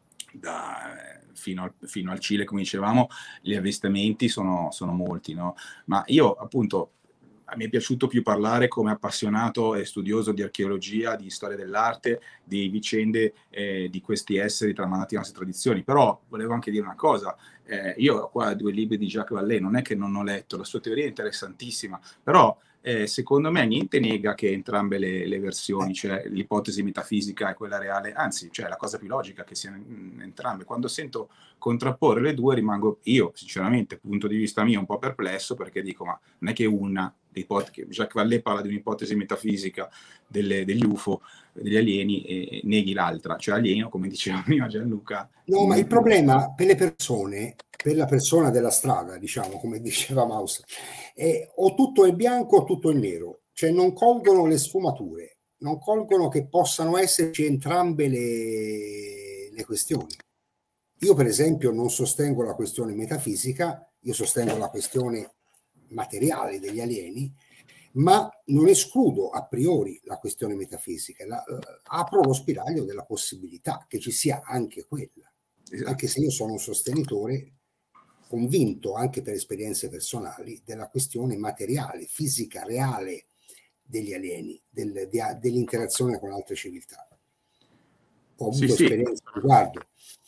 fino al Cile, come dicevamo, gli avvistamenti sono molti, no? Ma io appunto mi è piaciuto più parlare come appassionato e studioso di archeologia, di storia dell'arte, di vicende di questi esseri tramandati alle nostre tradizioni. Però volevo anche dire una cosa, io ho qua 2 libri di Jacques Vallée, non è che non ho letto, la sua teoria è interessantissima, però secondo me niente nega che entrambe le versioni, cioè l'ipotesi metafisica e quella reale, anzi, cioè la cosa più logica che siano entrambe. Quando sento contrapporre le due rimango io, sinceramente, punto di vista mio, un po' perplesso, perché dico, ma non è che Jacques Vallée parla di un'ipotesi metafisica degli UFO, degli alieni, e neghi l'altra, cioè alieno, come diceva prima Gianluca. No, ma il problema per le persone, per la persona della strada, diciamo, come diceva Maus, è o tutto è bianco o tutto è nero, cioè non colgono le sfumature, non colgono che possano esserci entrambe le questioni. Io per esempio non sostengo la questione metafisica, io sostengo la questione materiale degli alieni, ma non escludo a priori la questione metafisica, apro lo spiraglio della possibilità che ci sia anche quella, anche se io sono un sostenitore convinto, anche per esperienze personali, della questione materiale, fisica, reale degli alieni, dell'interazione con altre civiltà. Ho avuto esperienze a riguardo.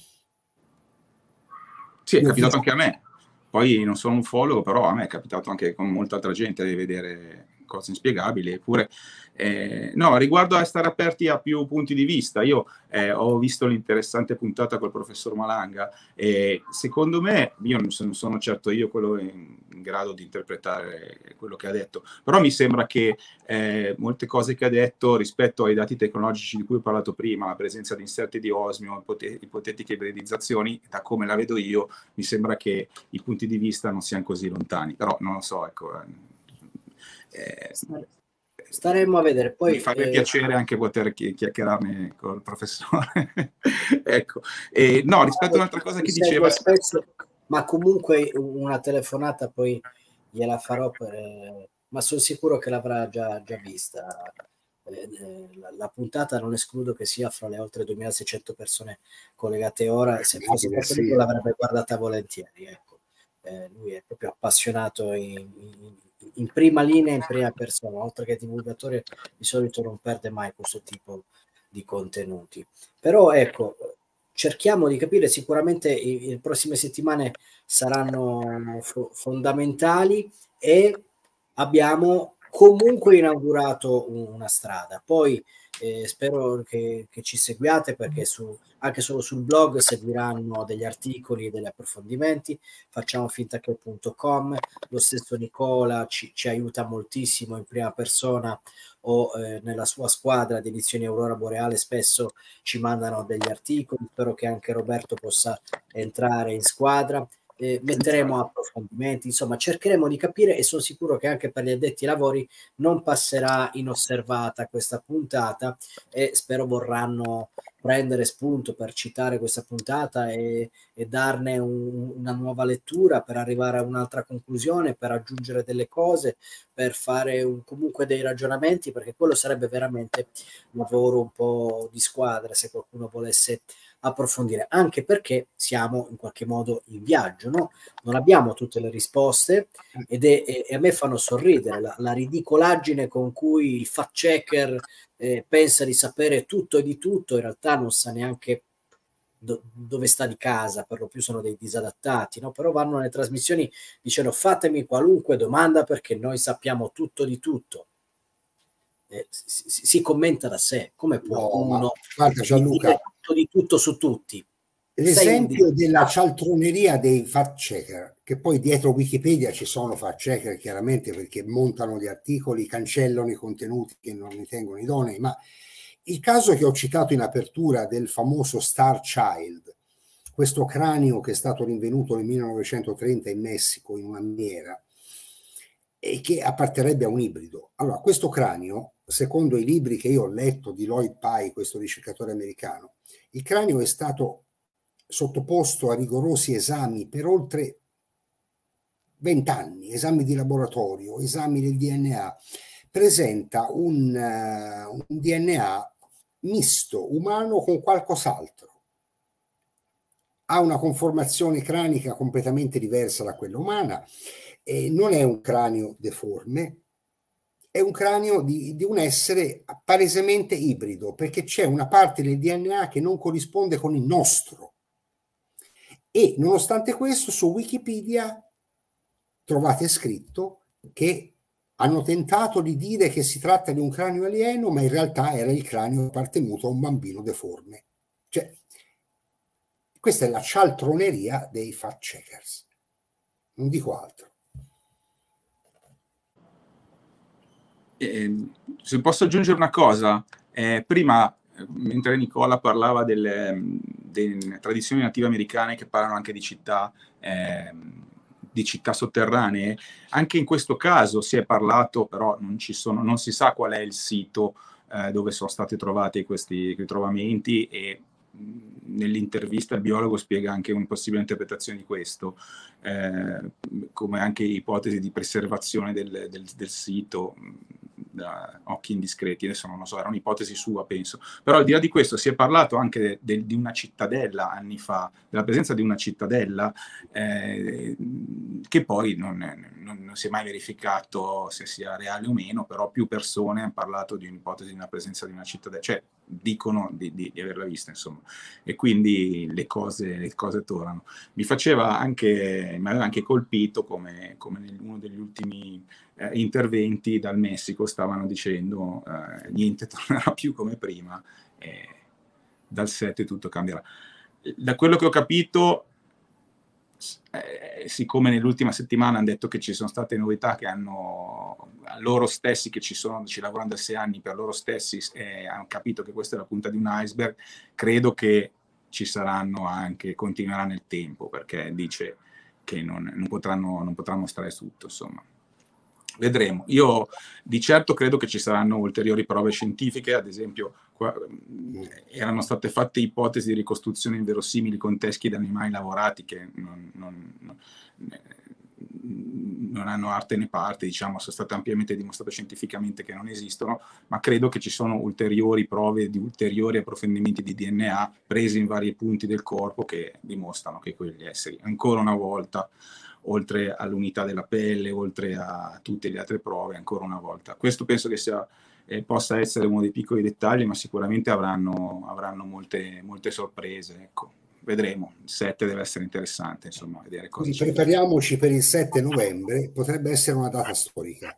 Sì, è capitato anche a me. Poi non sono un ufologo, però a me è capitato anche con molta altra gente di vedere cose inspiegabili. Eppure, no, riguardo a stare aperti a più punti di vista, io ho visto l'interessante puntata col professor Malanga e secondo me, io non sono certo io quello in grado di interpretare quello che ha detto, però mi sembra che molte cose che ha detto rispetto ai dati tecnologici di cui ho parlato prima, la presenza di inserti di osmio, ipotetiche ibridizzazioni, da come la vedo io, mi sembra che i punti di vista non siano così lontani, però non lo so, ecco. Staremmo a vedere. Poi mi farebbe piacere anche poter chiacchierarne col professore. Ecco. No, rispetto a un'altra cosa che diceva spesso, ma comunque una telefonata poi gliela farò ma sono sicuro che l'avrà già vista. La puntata non escludo che sia fra le oltre 2600 persone collegate ora, se fosse possibile l'avrebbe guardata volentieri, ecco. Lui è proprio appassionato in prima linea, in prima persona, oltre che divulgatore di solito non perde mai questo tipo di contenuti. Però ecco, cerchiamo di capire, sicuramente le prossime settimane saranno fondamentali, e abbiamo comunque inaugurato una strada. Poi spero che ci seguiate, perché anche solo sul blog seguiranno degli articoli e degli approfondimenti. Facciamofintache.com, lo stesso Nicola ci aiuta moltissimo in prima persona, o nella sua squadra di edizioni Aurora Boreale spesso ci mandano degli articoli. Spero che anche Roberto possa entrare in squadra. Metteremo approfondimenti, insomma cercheremo di capire, e sono sicuro che anche per gli addetti ai lavori non passerà inosservata questa puntata, e spero vorranno prendere spunto per citare questa puntata e darne una nuova lettura, per arrivare a un'altra conclusione, per aggiungere delle cose, per fare comunque dei ragionamenti, perché quello sarebbe veramente un lavoro un po' di squadra, se qualcuno volesse approfondire, anche perché siamo in qualche modo in viaggio, no? Non abbiamo tutte le risposte, e a me fanno sorridere la ridicolaggine con cui il fact checker pensa di sapere tutto e di tutto, in realtà non sa neanche dove sta di casa, per lo più sono dei disadattati, no? Però vanno nelle trasmissioni dicendo: fatemi qualunque domanda perché noi sappiamo tutto di tutto. Si commenta da sé. Come può uno guarda, Gianluca, dire tutto di tutto su tutti? l'esempio della cialtroneria dei fact checker, che poi dietro Wikipedia ci sono fact checker chiaramente, perché montano gli articoli, cancellano i contenuti che non ritengono idonei, ma il caso che ho citato in apertura del famoso Star Child, questo cranio che è stato rinvenuto nel 1930 in Messico in una miniera e che apparterrebbe a un ibrido. Allora, questo cranio, secondo i libri che io ho letto di Lloyd Pye, questo ricercatore americano, il cranio è stato sottoposto a rigorosi esami per oltre 20 anni, esami di laboratorio, esami del DNA. Presenta un DNA misto, umano con qualcos'altro. Ha una conformazione cranica completamente diversa da quella umana, non è un cranio deforme, è un cranio di un essere palesemente ibrido, perché c'è una parte del DNA che non corrisponde con il nostro. E nonostante questo, su Wikipedia trovate scritto che hanno tentato di dire che si tratta di un cranio alieno, ma in realtà era il cranio appartenuto a un bambino deforme. Cioè, questa è la cialtroneria dei fact checkers, non dico altro. Se posso aggiungere una cosa, prima, mentre Nicola parlava delle tradizioni native americane che parlano anche di città sotterranee, anche in questo caso si è parlato, però non si sa qual è il sito dove sono stati trovati questi ritrovamenti, e nell'intervista il biologo spiega anche una possibile interpretazione di questo, come anche ipotesi di preservazione del sito da occhi indiscreti. Adesso non lo so, era un'ipotesi sua, penso. Però al di là di questo si è parlato anche di una cittadella anni fa, della presenza di una cittadella che poi non si è mai verificato se sia reale o meno, però più persone hanno parlato di un'ipotesi di una presenza di una cittadella, cioè dicono di averla vista, insomma, e quindi le cose tornano. Mi aveva anche colpito come in uno degli ultimi interventi dal Messico stavano dicendo niente tornerà più come prima, dal 7 tutto cambierà. Da quello che ho capito, siccome nell'ultima settimana hanno detto che ci sono state novità che hanno loro stessi, che ci lavorano da 6 anni, per loro stessi hanno capito che questa è la punta di un iceberg, credo che ci saranno anche, continuerà nel tempo, perché dice che non potranno stare tutto, insomma. Vedremo. Io di certo credo che ci saranno ulteriori prove scientifiche, ad esempio erano state fatte ipotesi di ricostruzione inverosimili con teschi di animali lavorati che non hanno arte né parte, diciamo, sono state ampiamente dimostrate scientificamente che non esistono, ma credo che ci sono ulteriori prove di ulteriori approfondimenti di DNA presi in vari punti del corpo che dimostrano che quegli esseri, ancora una volta, oltre all'unità della pelle, oltre a tutte le altre prove, ancora una volta. Questo penso che sia possa essere uno dei piccoli dettagli, ma sicuramente avranno molte sorprese, ecco. Vedremo, il 7 deve essere interessante, insomma, vedere cosa Quindi c'è. prepariamoci per il 7 novembre, potrebbe essere una data storica.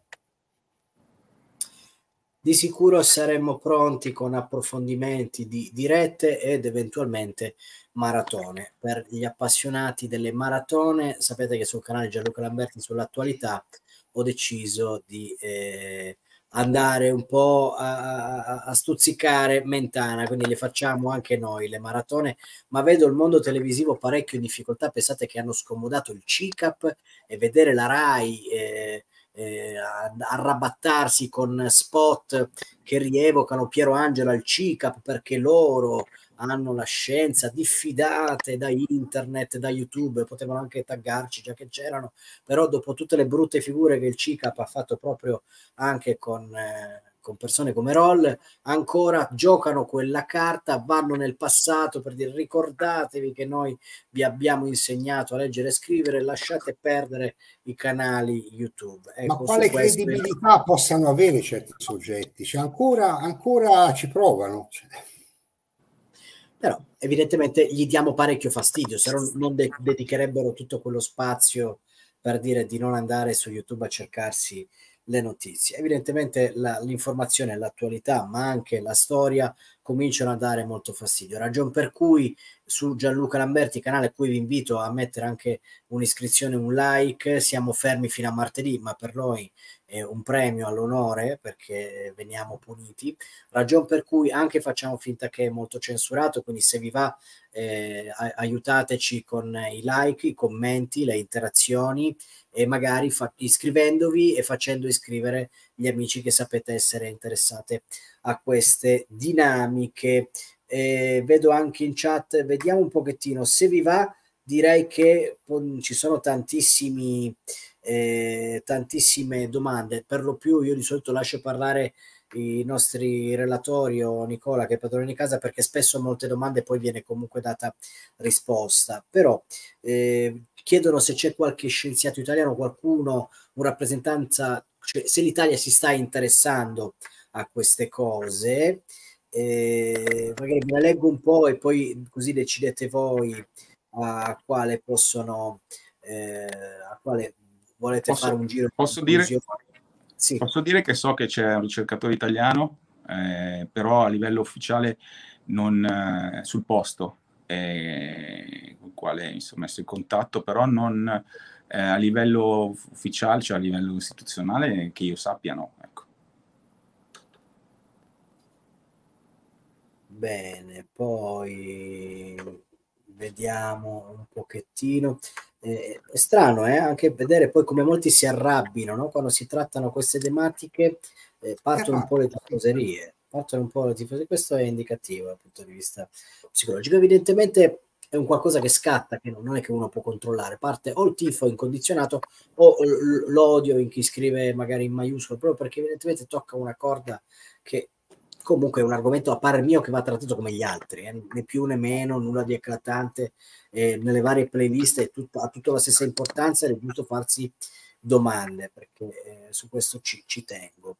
Di sicuro saremmo pronti con approfondimenti di dirette ed eventualmente maratone. Per gli appassionati delle maratone, sapete che sul canale Gianluca Lamberti sull'attualità ho deciso di andare un po' a stuzzicare Mentana, quindi le facciamo anche noi le maratone, ma vedo il mondo televisivo parecchio in difficoltà. Pensate che hanno scomodato il CICAP e vedere la RAI arrabattarsi con spot che rievocano Piero Angela al CICAP perché loro hanno la scienza diffidate da internet, da YouTube, potevano anche taggarci già che c'erano, però dopo tutte le brutte figure che il CICAP ha fatto proprio anche con persone come Roll, ancora giocano quella carta, vanno nel passato per dire ricordatevi che noi vi abbiamo insegnato a leggere e scrivere, lasciate perdere i canali YouTube. Ma Ecco, quale su questo credibilità possano avere certi soggetti? Cioè, ancora ci provano. però evidentemente gli diamo parecchio fastidio, se no non dedicherebbero tutto quello spazio per dire di non andare su YouTube a cercarsi le notizie. Evidentemente l'informazione, l'attualità, ma anche la storia cominciano a dare molto fastidio. Ragion per cui su Gianluca Lamberti, canale a cui vi invito a mettere anche un'iscrizione, un like, siamo fermi fino a martedì, ma per noi è un premio all'onore perché veniamo puniti. Ragion per cui anche facciamo finta che è molto censurato, quindi se vi va aiutateci con i like, i commenti, le interazioni e magari iscrivendovi e facendo iscrivere gli amici che sapete essere interessate a queste dinamiche. Vedo anche in chat, vediamo un pochettino se vi va. Direi che ci sono tantissime domande, per lo più io di solito lascio parlare i nostri relatori o Nicola che è padrone di casa, perché spesso molte domande poi viene comunque data risposta, però chiedono se c'è qualche scienziato italiano, qualcuno, un rappresentanza, cioè se l'Italia si sta interessando a queste cose. Magari me la leggo un po' e poi così decidete voi a quale possono a quale volete fare un giro di conclusione. Sì. Posso dire che so che c'è un ricercatore italiano, però a livello ufficiale non sul posto, con il quale mi sono messo in contatto, però non a livello ufficiale, cioè a livello istituzionale, che io sappia no. Ecco. Bene, poi vediamo un pochettino. È strano anche vedere poi come molti si arrabbino, no? Quando si trattano queste tematiche partono un po' le tifoserie, questo è indicativo dal punto di vista psicologico. Evidentemente è un qualcosa che scatta, che non è che uno può controllare, parte o il tifo incondizionato o l'odio in chi scrive magari in maiuscolo, proprio perché evidentemente tocca una corda che comunque è un argomento a parer mio che va trattato come gli altri, né più né meno, nulla di eclatante, nelle varie playlist ha tutta la stessa importanza ed è giusto farsi domande, perché su questo ci tengo.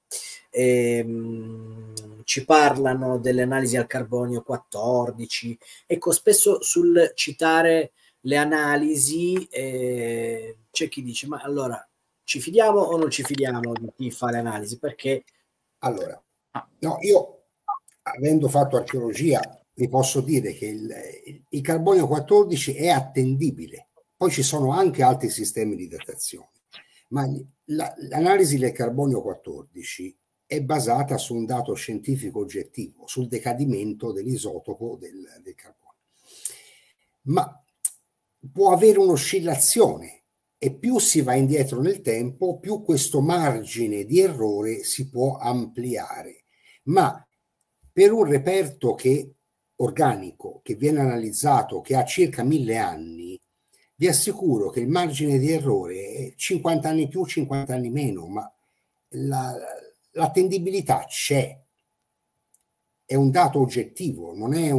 Ci parlano delle analisi al carbonio 14, ecco, spesso sul citare le analisi c'è chi dice ma allora ci fidiamo o non ci fidiamo di chi fa le analisi, perché allora no, io avendo fatto archeologia vi posso dire che il carbonio 14 è attendibile, poi ci sono anche altri sistemi di datazione, ma l'analisi del carbonio 14 è basata su un dato scientifico oggettivo, sul decadimento dell'isotopo del carbonio, ma può avere un'oscillazione e più si va indietro nel tempo, più questo margine di errore si può ampliare. Ma per un reperto organico che viene analizzato, che ha circa 1000 anni, vi assicuro che il margine di errore è 50 anni più, 50 anni meno, ma l'attendibilità c'è. È un dato oggettivo, non è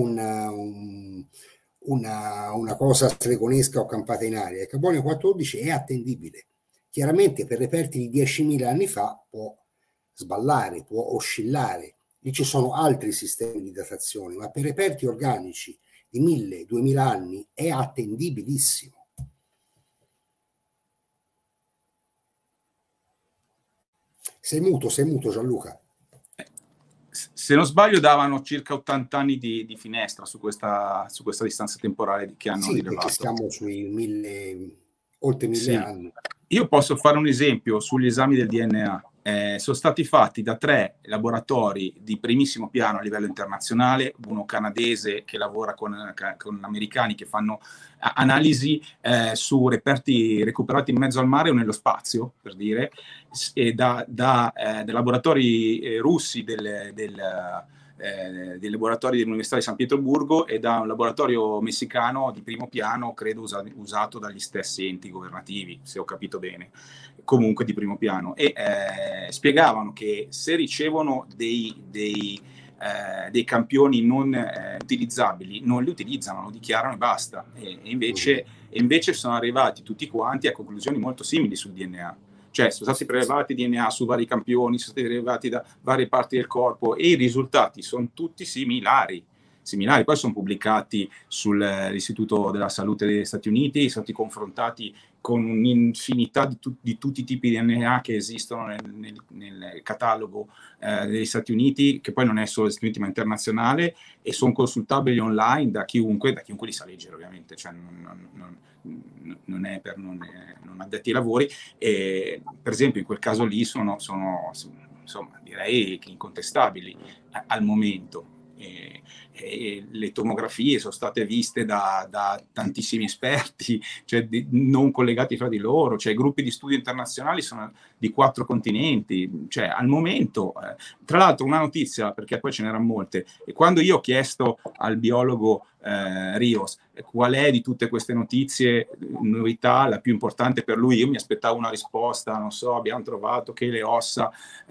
una cosa stregonesca o campata in aria. Il carbonio 14 è attendibile. Chiaramente per reperti di 10.000 anni fa può sballare, può oscillare. Lì ci sono altri sistemi di datazione, ma per reperti organici di 1000-2000 anni è attendibilissimo. Sei muto Gianluca. Se non sbaglio davano circa 80 anni di finestra su questa distanza temporale che hanno rilevato. Perché stiamo sui oltre 1000 anni. Io posso fare un esempio sugli esami del DNA. Sono stati fatti da 3 laboratori di primissimo piano a livello internazionale, uno canadese che lavora con americani che fanno analisi su reperti recuperati in mezzo al mare o nello spazio, per dire, e dai laboratori russi dei laboratori dell'Università di San Pietroburgo e da un laboratorio messicano di primo piano, credo usato dagli stessi enti governativi, se ho capito bene, comunque di primo piano, e spiegavano che se ricevono dei campioni non utilizzabili, non li utilizzano, lo dichiarano e basta, e invece sono arrivati tutti quanti a conclusioni molto simili sul DNA. Cioè sono stati prelevati DNA su vari campioni, sono stati prelevati da varie parti del corpo e i risultati sono tutti similari. Poi sono pubblicati sull'Istituto della Salute degli Stati Uniti, sono stati confrontati con un'infinità di tutti i tipi di DNA che esistono nel catalogo degli Stati Uniti, che poi non è solo Stati Uniti ma internazionale, e sono consultabili online da chiunque li sa leggere, ovviamente, cioè non è per non addetti ai lavori. E, per esempio, in quel caso lì sono insomma, direi incontestabili al momento. E le tomografie sono state viste da tantissimi esperti, cioè non collegati fra di loro, cioè gruppi di studio internazionali sono di 4 continenti, cioè al momento, tra l'altro una notizia, perché poi ce n'erano molte, e quando io ho chiesto al biologo Rios qual è di tutte queste notizie novità la più importante per lui, io mi aspettavo una risposta, non so, abbiamo trovato che le ossa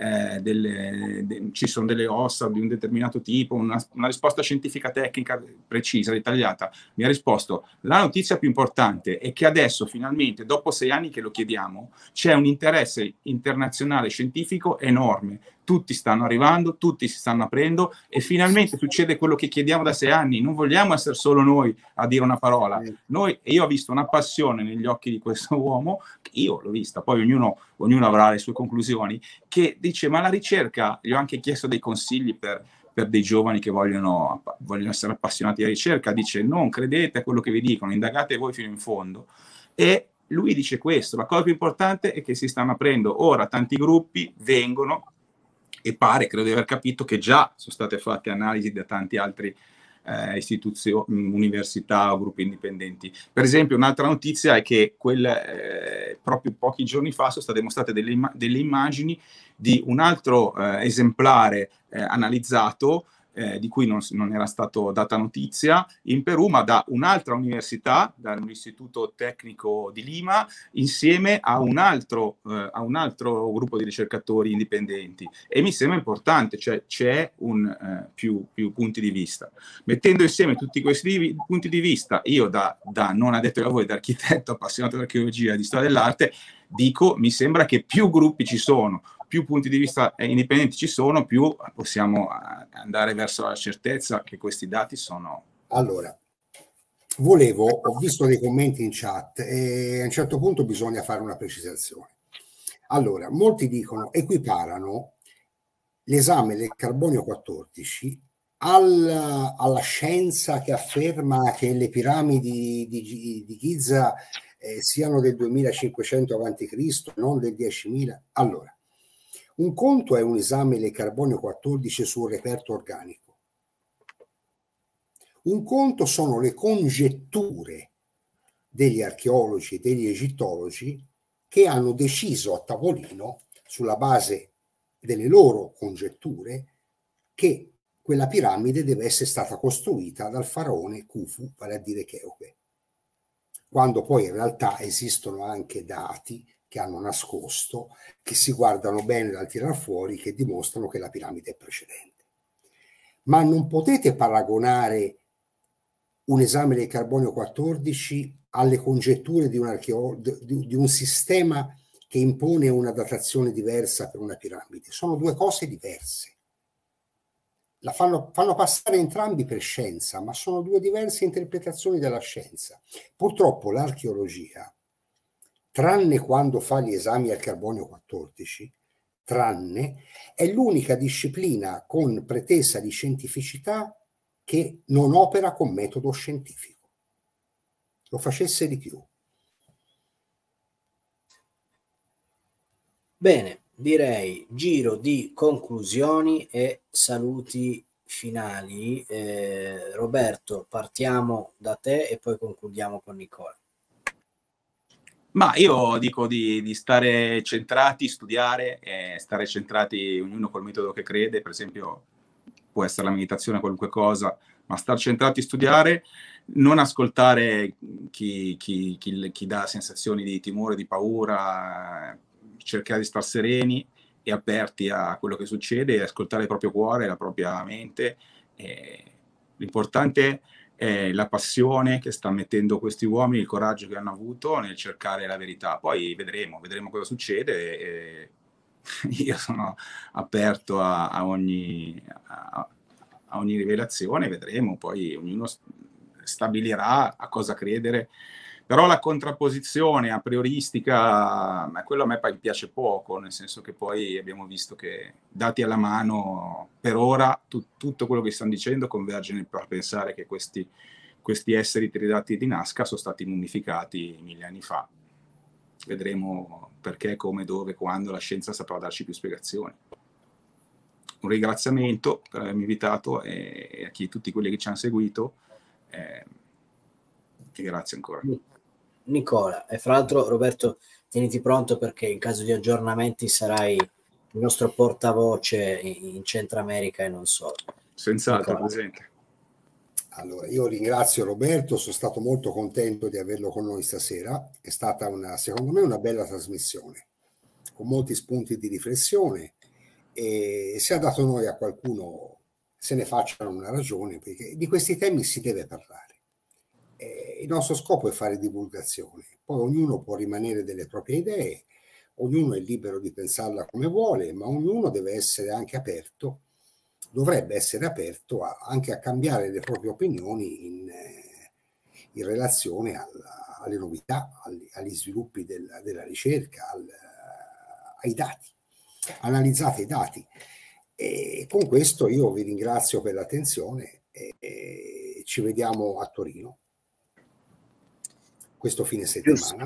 ci sono delle ossa di un determinato tipo, una risposta scientifica tecnica precisa, dettagliata. Mi ha risposto: la notizia più importante è che adesso finalmente, dopo 6 anni che lo chiediamo, c'è un interesse internazionale scientifico enorme, tutti stanno arrivando, tutti si stanno aprendo e finalmente succede quello che chiediamo da 6 anni. Non vogliamo essere solo noi a dire una parola. Io ho visto una passione negli occhi di questo uomo, io l'ho vista, poi ognuno avrà le sue conclusioni, che dice: ma la ricerca, gli ho anche chiesto dei consigli per dei giovani che vogliono essere appassionati di ricerca, dice: non credete a quello che vi dicono, indagate voi fino in fondo. E lui dice questo: la cosa più importante è che si stanno aprendo ora tanti gruppi, vengono, e credo di aver capito che già sono state fatte analisi da tanti altri istituzioni, università o gruppi indipendenti. Per esempio, un'altra notizia è che proprio pochi giorni fa sono state mostrate delle immagini di un altro esemplare analizzato, di cui non era stato data notizia, in Perù, ma da un'altra università, dall'Istituto Tecnico di Lima, insieme a un altro gruppo di ricercatori indipendenti. E mi sembra importante, cioè c'è più punti di vista. Mettendo insieme tutti questi punti di vista, io da non addetto ai lavori, da architetto appassionato di archeologia e di storia dell'arte, dico: mi sembra che più gruppi ci sono, più punti di vista indipendenti ci sono, più possiamo andare verso la certezza che questi dati sono... Allora, ho visto dei commenti in chat e a un certo punto bisogna fare una precisazione. Allora, molti equiparano l'esame del carbonio 14 alla scienza che afferma che le piramidi di Giza siano del 2500 a.C., non del 10.000. Allora, un conto è un esame del carbonio 14 sul reperto organico. Un conto sono le congetture degli archeologi e degli egittologi che hanno deciso a tavolino, sulla base delle loro congetture, che quella piramide deve essere stata costruita dal faraone Khufu, vale a dire Cheope, quando poi in realtà esistono anche dati che hanno nascosto, che si guardano bene dal tirar fuori, che dimostrano che la piramide è precedente. Ma non potete paragonare un esame del carbonio 14 alle congetture di un sistema che impone una datazione diversa per una piramide. Sono due cose diverse. Fanno passare entrambi per scienza, ma sono due diverse interpretazioni della scienza. Purtroppo l'archeologia, tranne quando fa gli esami al carbonio 14, è l'unica disciplina con pretesa di scientificità che non opera con metodo scientifico. Lo facesse di più. Bene, direi giro di conclusioni e saluti finali. Roberto, partiamo da te e poi concludiamo con Nicola. Ma io dico di stare centrati, studiare, stare centrati ognuno col metodo che crede. Per esempio può essere la meditazione, qualunque cosa, ma star centrati, studiare, non ascoltare chi dà sensazioni di timore, di paura, cercare di star sereni e aperti a quello che succede, ascoltare il proprio cuore, la propria mente. L'importante è la passione che sta mettendo questi uomini, il coraggio che hanno avuto nel cercare la verità. Poi vedremo cosa succede. Io sono aperto a ogni rivelazione, vedremo, poi ognuno stabilirà a cosa credere. Però la contrapposizione a prioristica, quello a me piace poco, nel senso che poi abbiamo visto che, dati alla mano, per ora tutto quello che stanno dicendo converge nel pensare che questi esseri tridati di Nazca sono stati mummificati 1000 anni fa. Vedremo perché, come, dove, quando, la scienza saprà darci più spiegazioni. Un ringraziamento per avermi invitato e a tutti quelli che ci hanno seguito. E grazie ancora. Nicola, e fra l'altro Roberto, tieniti pronto perché in caso di aggiornamenti sarai il nostro portavoce in Centro America e non solo. Senz'altro, presente. Allora, io ringrazio Roberto, sono stato molto contento di averlo con noi stasera. È stata secondo me una bella trasmissione, con molti spunti di riflessione, e se ha dato noi a qualcuno se ne facciano una ragione, perché di questi temi si deve parlare. Il nostro scopo è fare divulgazione, poi ognuno può rimanere delle proprie idee, ognuno è libero di pensarla come vuole, ma ognuno deve essere anche aperto, dovrebbe essere aperto anche a cambiare le proprie opinioni in relazione alle novità, agli sviluppi della ricerca, ai dati. Analizzate i dati. E con questo io vi ringrazio per l'attenzione e ci vediamo a Torino questo fine settimana.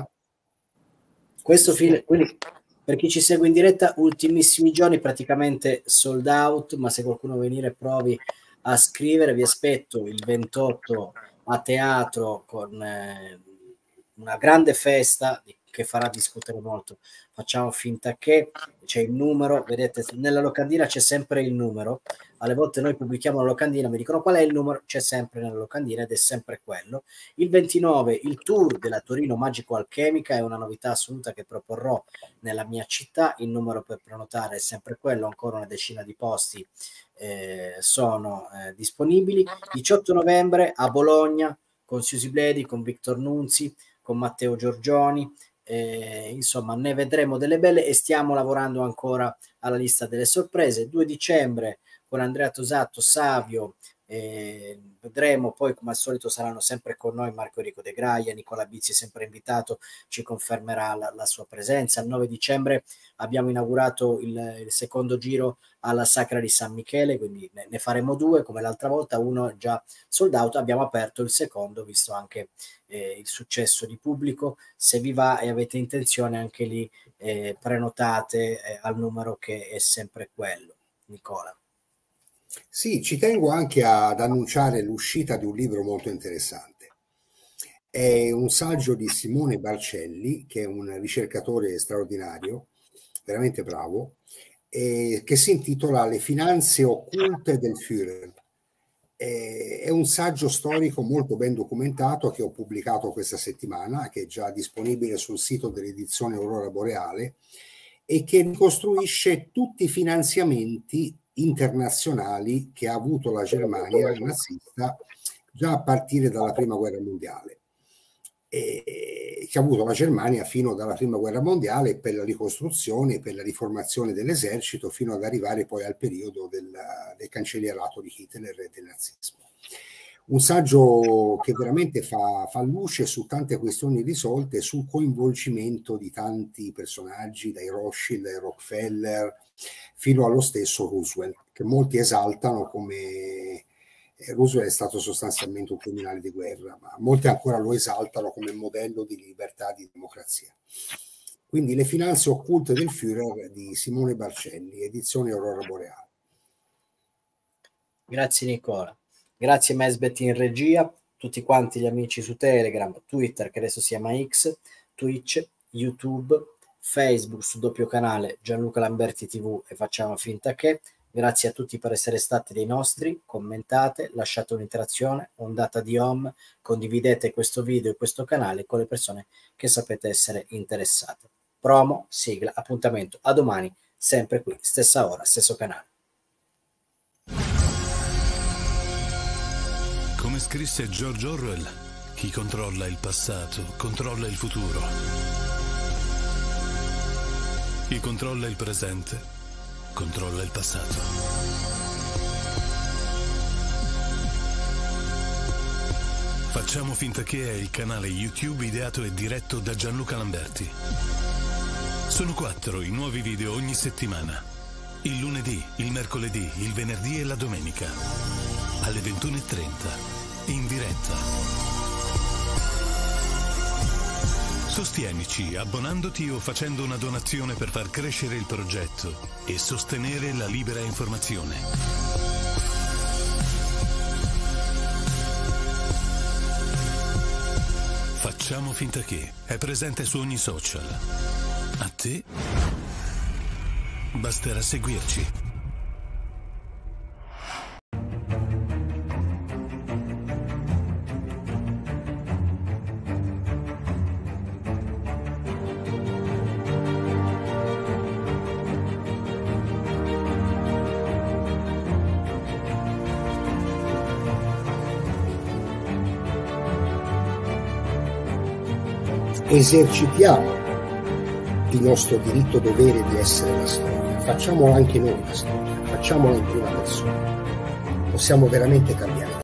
Quindi per chi ci segue in diretta, ultimissimi giorni, praticamente sold out, ma se qualcuno vuole venire provi a scrivere. Vi aspetto il 28 a teatro con una grande festa che farà discutere molto. Facciamo finta che c'è il numero, vedete nella locandina c'è sempre il numero. Alle volte noi pubblichiamo la locandina, mi dicono qual è il numero, c'è sempre nella locandina ed è sempre quello. Il 29 il tour della Torino Magico Alchemica, è una novità assoluta che proporrò nella mia città. Il numero per prenotare è sempre quello, ancora una decina di posti sono disponibili. 18 novembre a Bologna con Susi Bledi, con Victor Nunzi, con Matteo Giorgioni. Insomma, ne vedremo delle belle e stiamo lavorando ancora alla lista delle sorprese. 2 dicembre con Andrea Tosato, Savio, vedremo poi, come al solito saranno sempre con noi Marco Enrico De Graia, Nicola Bizzi sempre invitato, ci confermerà la sua presenza. Il 9 dicembre abbiamo inaugurato il secondo giro alla Sacra di San Michele, quindi ne faremo 2 come l'altra volta, uno già sold out, abbiamo aperto il secondo visto anche il successo di pubblico. Se vi va e avete intenzione, anche lì prenotate al numero che è sempre quello. Nicola. Sì, ci tengo anche ad annunciare l'uscita di un libro molto interessante. È un saggio di Simone Barcelli, che è un ricercatore straordinario, veramente bravo, che si intitola Le finanze occulte del Führer. È un saggio storico molto ben documentato che ho pubblicato questa settimana, che è già disponibile sul sito dell'edizione Aurora Boreale, e che ricostruisce tutti i finanziamenti internazionali che ha avuto la Germania nazista già a partire dalla Prima Guerra Mondiale. che ha avuto la Germania fino dalla prima guerra mondiale, per la ricostruzione, per la riformazione dell'esercito, fino ad arrivare poi al periodo del cancellierato di Hitler e del nazismo. Un saggio che veramente fa luce su tante questioni risolte, sul coinvolgimento di tanti personaggi, dai Rothschild ai Rockefeller, fino allo stesso Roosevelt, che molti esaltano come Roosevelt è stato sostanzialmente un criminale di guerra, ma molti ancora lo esaltano come modello di libertà, di democrazia. Quindi Le finanze occulte del Führer di Simone Barcelli, edizione Aurora Boreale. Grazie Nicola. Grazie Mesbet in regia, tutti quanti gli amici su Telegram, Twitter che adesso si chiama X, Twitch, YouTube, Facebook sul doppio canale Gianluca Lamberti TV e Facciamo Finta Che. Grazie a tutti per essere stati dei nostri, commentate, lasciate un'interazione, ondata di home, condividete questo video e questo canale con le persone che sapete essere interessate. Promo, sigla, appuntamento a domani, sempre qui, stessa ora, stesso canale. Come scrisse George Orwell, chi controlla il passato controlla il futuro. Chi controlla il presente controlla il passato. Facciamo Finta Che è il canale YouTube ideato e diretto da Gianluca Lamberti. Sono 4 i nuovi video ogni settimana. Il lunedì, il mercoledì, il venerdì e la domenica. Alle 21:30. In diretta. Sostienici abbonandoti o facendo una donazione per far crescere il progetto e sostenere la libera informazione. Facciamo Finta Che è presente su ogni social. A te basterà seguirci. Esercitiamo il nostro diritto dovere di essere la storia, facciamola anche noi la storia, facciamola in prima persona, possiamo veramente cambiare.